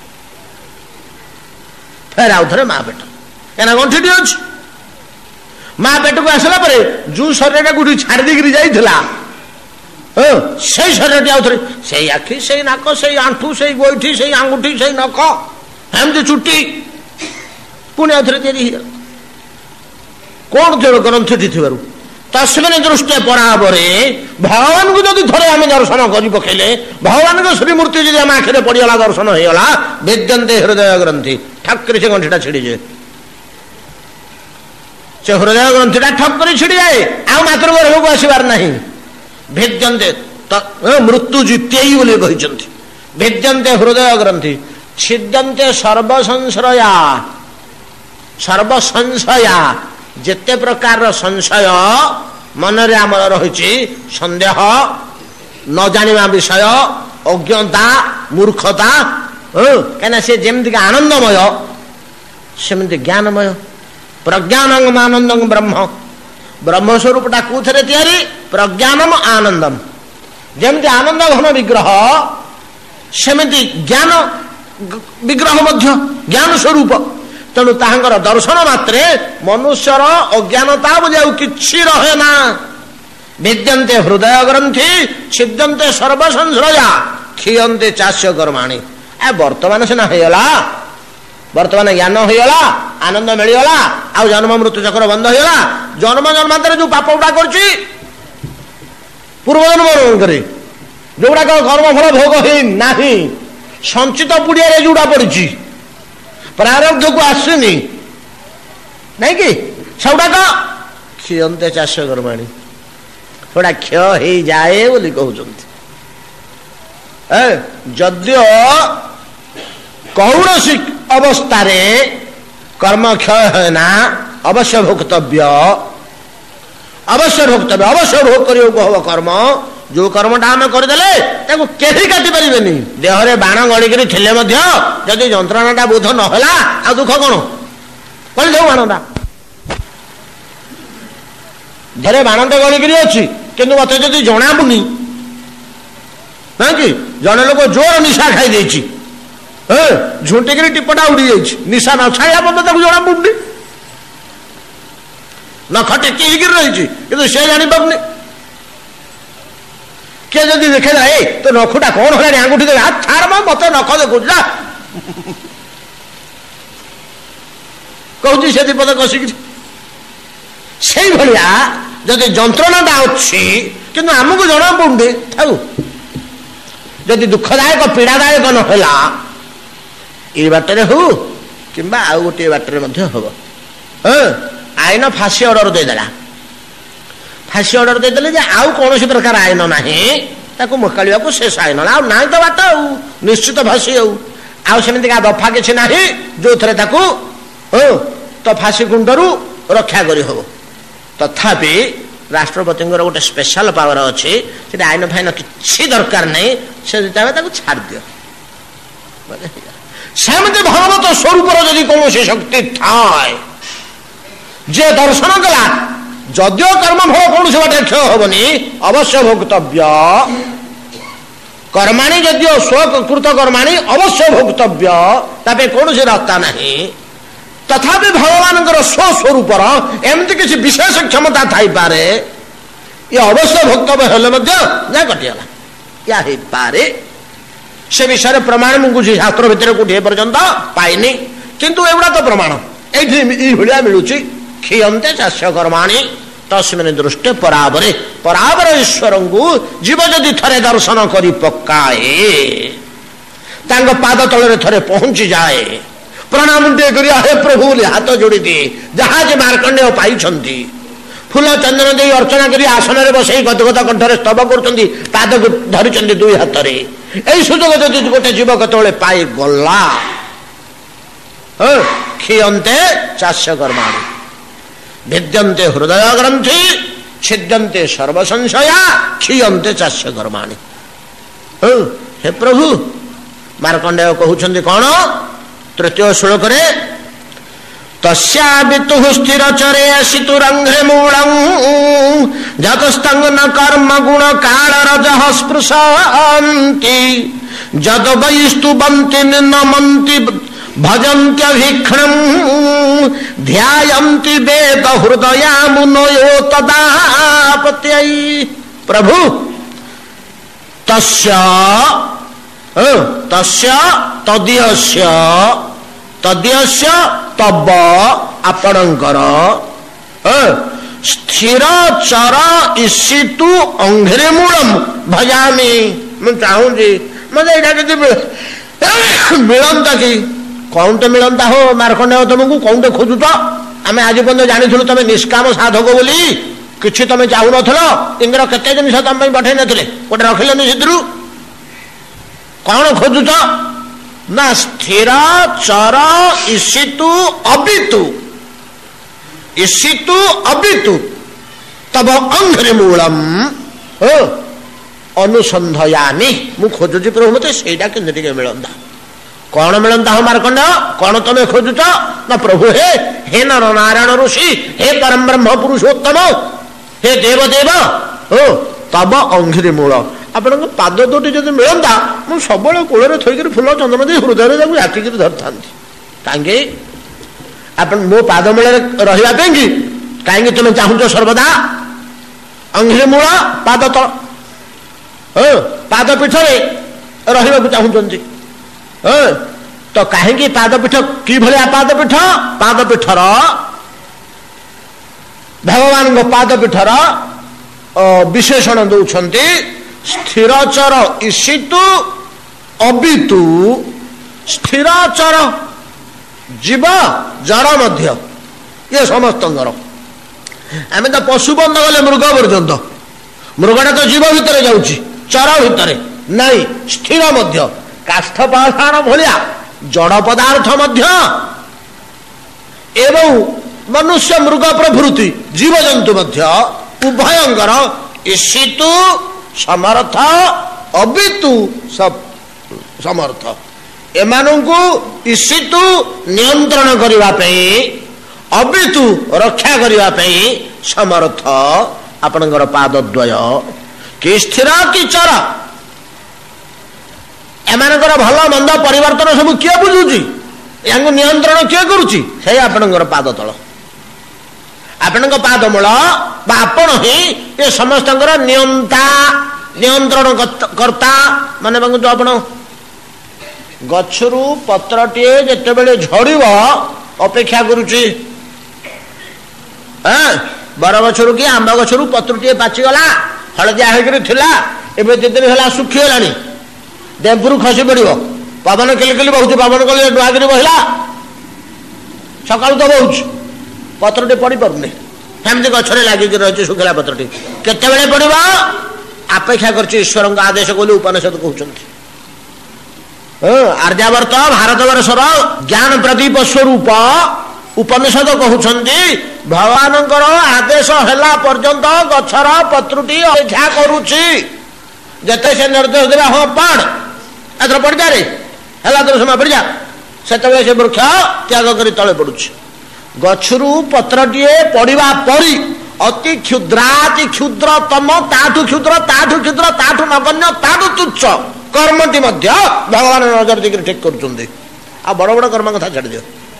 ଫେର ଆଉ ଥରେ ମା ପେଟ, କାହିଁକିନା ଗଣ୍ଠିଟି ଅଛି। ମା ପେଟକୁ ଆସିଲା ପରେ ଯୋଉ ଶରୀରଟା ଗୁଡି ଛାଡ଼ି ଦେଇକିରି ଯାଇଥିଲା, ସେଇ ଶରୀରଟି ଆଉ ଥରେ ସେଇ ଆଖି, ସେଇ ନାକ, ସେଇ ଆଣ୍ଠୁ, ସେଇ ଗୋଇଠି, ସେଇ ଆଙ୍ଗୁଠି, ସେଇ ନଖ, ଏମିତି ଚୁଟି ପୁଣି ଆଉ ଥରେ ତିଆରି ହେଇଗଲା। କଣ ଥିବ? ଗ୍ରନ୍ଥିଟି ଥିବାରୁ। ତସ୍ମିନ୍ ଦୃଷ୍ଟି ପରାବରେ, ଭଗବାନଙ୍କୁ ଯଦି ଥରେ ଆମେ ଦର୍ଶନ କରି ପକେଇଲେ, ଭଗବାନଙ୍କ ଶ୍ରୀମୂର୍ତ୍ତି ଯଦି ଆମ ଆଖିରେ ପଡିଗଲା, ଦର୍ଶନ ହେଇଗଲା, ବିଦ୍ୟନ୍ତେ ହୃଦୟ ଗ୍ରନ୍ଥି, ଠାକୁର ସେ ଗଣ୍ଠିଟା ଛିଡ଼ିଯାଏ। ସେ ହୃଦୟ ଗ୍ରନ୍ଥିଟା ଠକ୍ କରି ଛିଡ଼ିଯାଏ, ଆଉ ମାତୃ ଗର୍ଭକୁ ଆସିବାର ନାହିଁ। ଭେଦ୍ୟନ୍ତେ ମୃତ୍ୟୁ ଜିତେଇ ବୋଲି କହିଛନ୍ତି। ଭେଦ୍ୟନ୍ତେ ହୃଦୟ ଗ୍ରନ୍ଥି, ଛିଦ୍ୟନ୍ତେ ସର୍ବସଂଶୟା, ସର୍ବସଂଶୟା, ଯେତେ ପ୍ରକାରର ସଂଶୟ ମନରେ ଆମର ରହିଛି, ସନ୍ଦେହ, ନ ଜାଣିବା ବିଷୟ, ଅଜ୍ଞତା, ମୂର୍ଖତା, କାହିଁକିନା ସେ ଯେମିତିକା ଆନନ୍ଦମୟ ସେମିତି ଜ୍ଞାନମୟ। ପ୍ରଜ୍ଞାନଂ ଆନନ୍ଦଂ ବ୍ରହ୍ମ, ବ୍ରହ୍ମସ୍ୱରୂପଟା କୋଉଥିରେ ତିଆରି? ପ୍ରଜ୍ଞାନମ ଆନନ୍ଦମ। ଯେମିତି ଆନନ୍ଦ ଘନ ବିଗ୍ରହ, ସେମିତି ଜ୍ଞାନ ବିଗ୍ରହ ମଧ୍ୟ ଜ୍ଞାନ ସ୍ୱରୂପ। ତେଣୁ ତାହାଙ୍କର ଦର୍ଶନ ମାତ୍ରେ ମନୁଷ୍ୟର ଅଜ୍ଞାନତା ବୋଲି ଆଉ କିଛି ରହେ ନା। ବିଦ୍ୟନ୍ତେ ହୃଦୟ ଗ୍ରନ୍ଥି, ଛିଦ୍ୟନ୍ତେ ସର୍ବସଂଶୟା, କ୍ଷୀୟନ୍ତେ ଚାସ୍ୟ କର୍ମାଣୀ। ଏ ବର୍ତ୍ତମାନ ସିନା ହେଇଗଲା, ବର୍ତ୍ତମାନ ଜ୍ଞାନ ହେଇଗଲା, ଆନନ୍ଦ ମିଳିଗଲା, ଆଉ ଜନ୍ମ ମୃତ୍ୟୁ ଚକ୍ର ବନ୍ଦ ହେଇଗଲା। ଜନ୍ମ ଜନ୍ମାନ୍ତରେ ଯୋଉ ପାପ ଗୁଡା କରୁଛି, ପୂର୍ବ ଜନ୍ମରେ ଯୋଉଗୁଡାକ କର୍ମଫଳ ଭୋଗ ହେଇ ନାହିଁ, ସଞ୍ଚିତ ପୁଡ଼ିଆରେ ଯୋଉଟା ପଡିଛି, ପ୍ରାରବ୍ଧକୁ ଆସିନି, ନାଇଁ କି, ସେଗୁଡାକ କ୍ଷୀୟନ୍ତେ ଚାଷ କର୍ମାଣୀ, ସେଗୁଡା କ୍ଷୟ ହେଇଯାଏ ବୋଲି କହୁଛନ୍ତି। ଯଦିଓ କୌଣସି ଅବସ୍ଥାରେ କର୍ମ କ୍ଷୟ ହୁଏ ନା, ଅବଶ୍ୟ ଭୋକ୍ତବ୍ୟ, ଅବଶ୍ୟ ଭୋକ୍ତବ୍ୟ, ଅବଶ୍ୟ ଭୋଗ କରିବାକୁ ହବ କର୍ମ। ଯୋଉ କର୍ମଟା ଆମେ କରିଦେଲେ ତାକୁ କେହି କାଟି ପାରିବେନି। ଦେହରେ ବାଣ ଗଳିକିରି ଥିଲେ ମଧ୍ୟ ଯଦି ଯନ୍ତ୍ରଣାଟା ବୋଧ ନହେଲା, ଆଉ ଦୁଃଖ କଣ? କରିଦେଉ ବାଣଟା। ଦେହରେ ବାଣଟେ ଗଳିକିରି ଅଛି, କିନ୍ତୁ ମତେ ଯଦି ଜଣାପଡୁନି, କାହିଁକି? ଜଣେ ଲୋକ ଜୋର ନିଶା ଖାଇ ଦେଇଛି, ଝୁଣ୍ଟିକିରି ଟିପଟା ଉଡି ଯାଇଛି, ନିଶା ନ ଛାଇଲା ପର୍ଯ୍ୟନ୍ତ ତାକୁ ଜଣା ପଡୁନି। ନଖ ଟେକି ହେଇକିରି ରହିଛି, କିନ୍ତୁ ସେ ଜାଣିପାରୁନି। କିଏ ଯଦି ଦେଖେଲା, ଏ ତୋ ନଖଟା କଣ ହେଲାଣି, ଆଙ୍ଗୁଠି ଦେବେ, ଛାଡ ମତେ ନଖ ଦେଖୁଛୁ ନା, କହୁଛି ସେ ଦିପଦ କଷିକିରି। ସେଇଭଳିଆ ଯଦି ଯନ୍ତ୍ରଣାଟା ଅଛି କିନ୍ତୁ ଆମକୁ ଜଣା ପଡୁନି, ଥାଉ। ଯଦି ଦୁଃଖଦାୟକ ପୀଡ଼ାଦାୟକ ନ ହେଲା, ଏ ବାଟରେ ହଉ କିମ୍ବା ଆଉ ଗୋଟିଏ ବାଟରେ ମଧ୍ୟ ହବ। ହଁ, ଆଇନ ଫାଶୀ ଅର୍ଡର ଦେଇଦେଲା, ଫାଶୀ ଅର୍ଡର ଦେଇଦେଲେ ଯେ ଆଉ କୌଣସି ପ୍ରକାର ଆଇନ ନାହିଁ ତାକୁ ମୁକାଳିବାକୁ, ଶେଷ ଆଇନ ଆଉ ନାହିଁ ତ ବାଟ, ଆଉ ନିଶ୍ଚିତ ଫାଶୀ। ଆଉ ଆଉ ସେମିତିକା ଦଫା କିଛି ନାହିଁ ଯୋଉଥିରେ ତାକୁ ତ ଫାଶୀ କୁଣ୍ଡରୁ ରକ୍ଷା କରି ହବ। ତଥାପି राष्ट्रपति गोटे स्पेशल पावर अच्छी से आईन फाइन किसी दरकार नहीं से छाड़ दियो सेमती भगवत स्वरूपर जदि कौन शक्ति थाए जे दर्शन कला जदियो कर्म फल कौन से बाटे क्षय हेनी अवश्य भोक्तव्य कर्माणी जदियो स्वकृत कर्माणी अवश्य भोक्तव्य तापे कौन से रास्ता नहीं तथापि भगवान स्वस्वरूपर एमती किसी विशेष क्षमता थाई पारे ये अवश्य भोक्तव्य हेले ना कटिगला या हो पारे से विषय प्रमाण मुझे शास्त्र भितर कोटे पर्यंत पाइनि किंतु एगुड़ा तो प्रमाण ये मिलूँ क्षीयते चाष्य कर्माणी तस्मिन् दृष्टि परावरे परावर ईश्वर को जीव जदि थरे दर्शन करी पकाए तांग पाद तले थरे पहुंची जाए प्रणाम टे कर हे प्रभु हाथ जोड़ी दिए जहाज मार्कंडेय पाई फूल चंदन दे अर्चना करी आसन में बसई गदगद कंठरे स्तव कर पाद धरी दुई हाथ में यही सुजोग जदि गोटे जीव कतले पाई गला क्षीयते चाष्य कर्माणि भिद्यन्ते हृदय ग्रंथि छिद्यन्ते सर्व संशया क्षीयते चाष्य कर्माणि हे प्रभु मार्कंडेय कहउछन्ति कौन तृतीय श्लोक रे तस्या वितुः स्थिर चरे शितुरंघ्रे मूलं जतस्तंग न कर्म गुण काल रजः स्पृशन्ति जद वैस्तु बन्ति नमन्ति भजन्त्यभिक्षणं ध्यायन्ति वेद हृदया मुनयो तदापत्यै प्रभु तस्य तस्य तदीयस्य तदीयस्य तब आपणकर स्थिर चर ईशितु अंघ्रे मूलम भजामी मैं चाहूँगी मतलब यहाँ मिलता कि कौन तो मिलता हो मार्कंडेय तुमको कौन तो खोजु तो आम आज पर्यटन जानी तुम निष्काम साधक बोली किसी तुम चाहू न इंद्र केते जिन तुम पठे नथिले गोटे रखिले से कौन खोजुच ना स्थिर चर ईशितु अबितु ईशितु अबितु तब अंघ्रे मूलम अनुसंधयानी मु खोजुची प्रभु मत सेटा के मिलता कौन मिलता हो मार्कंडेय कौन तुम्हें खोजुच ना प्रभु हे हे नर नारायण ऋषि हे परम ब्रह्म पुरुषोत्तम हे देवदेव हो तब अंघ्रे मूल आपण पाद दुटी जब मिलता मुझे सब कूल थोक फूल चंदन दे हृदय जाटिक धरी था कहीं आप मो पाद मूल रहा कि कहीं तुम्हें चाहूच सर्वदा अंघ्रे मूल पाद तल पाद पीठ रहा चाहते तो कहीं पादपीठ कि भाया पादपीठ पादपीठर भगवान पादपीठर विशेषण दौरान स्थिरचर ईशितु अबितु स्थिरचर जीव जड़ मध्य ये समस्त आम तो पशु बंध गले मृग पर्यंत मृगटा तो जीव भितर जाऊँगी चर भितर नहीं स्थिर मध्य काष्ठ पाषाण भलिया जड़ पदार्थ मध्य एवं मनुष्य मृग प्रभृति जीव जंतु मध्य उभयंकर ईशितु समर्थ अबितु सब समर्थ एमानंकु ईशितु नियंत्रण करिवा पई अबितु रक्षा करिवा पई समर्थ आपनकर पादद्वय कि स्थिर कि चर एमानकर भल मंद परिवर्तन सब किए बुझुची या नियंत्रण किए करुची से आपनकर पाद तल आपण पादमूल आपण ही ये समस्त नियंता नियंत्रण कर्ता माने जो आप गच्छरू पत्रटे जिते बड़े झड़ अपेक्षा करुची बर गच्छरू कि आंब गच्छरू पत्रटे पाचिगला हलदिया होता एवं दिन है सुखीगला देवपुर खसी पड़ पवन किलकिल बहुत पवन कल नुआगिरी बहला सका तो बहुत पत्रटी पड़ पारे सेमती गचरे लगिक रही शुखला पत्रटी केतबेले पड़ा अपेक्षा कर ईश्वर आदेश बोली उपनिषद कहते आर्यावर्त भारत वर्षर ज्ञान प्रदीप स्वरूप उपनिषद कहउछन्ति भगवानଙ୍କର आदेश ହେଲା पर्यंत गछर पत्रुटी अपेक्षा करूछि जते से निर्देश देला हो पढ़ एथर पढ़ जा रे हला तो समय पढ़ जा सेतबे से वृक्ष त्याग करी तळे पडुछि गछरु पत्रटिए पड़िबा परी अति क्षुद्राति क्षुद्रतम ताठु क्षुद्र ताठु क्षुद्र ताठु नगण्य ताठु तुच्छ कर्मटी मध्य भगवान नजर देखि ठीक करूछन्ति आ बड़ बड़ कर्म कथा छाड़ दियो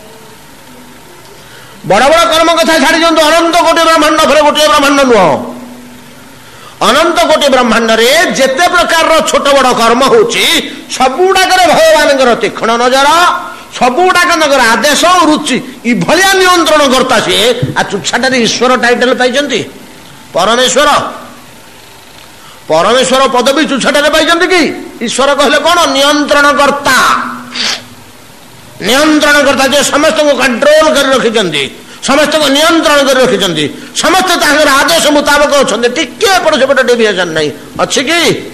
बड़ बड़ कर्म कथा छाड़ दियो अनंत कोटि ब्रह्मांड फरे गोटे ब्रह्मांड नुह अनंत कोटि ब्रह्मांड रे जेते प्रकार रो छोट बड़ कर्म होची सबुडाकर भगवान तीक्ष्ण नजर सबुडाकर आदेश रुचि इ भलिया नियंत्रण करता सी आ चुछाटारे ईश्वर टाइटल पाइछन्ति परमेश्वर परमेश्वर पदवी चुछाटारे पाइछन्ति कि ईश्वर कहले कोन नियंत्रण करता नियंत्रण करता जे समस्त को कंट्रोल कर रखिछन्ति समस्त को नियंत्रण कर रखिछन्ति समस्त तांकर आदेश मुताबिक अछन्ति टिके एपट सेपट डेविएशन नहीं अछि कि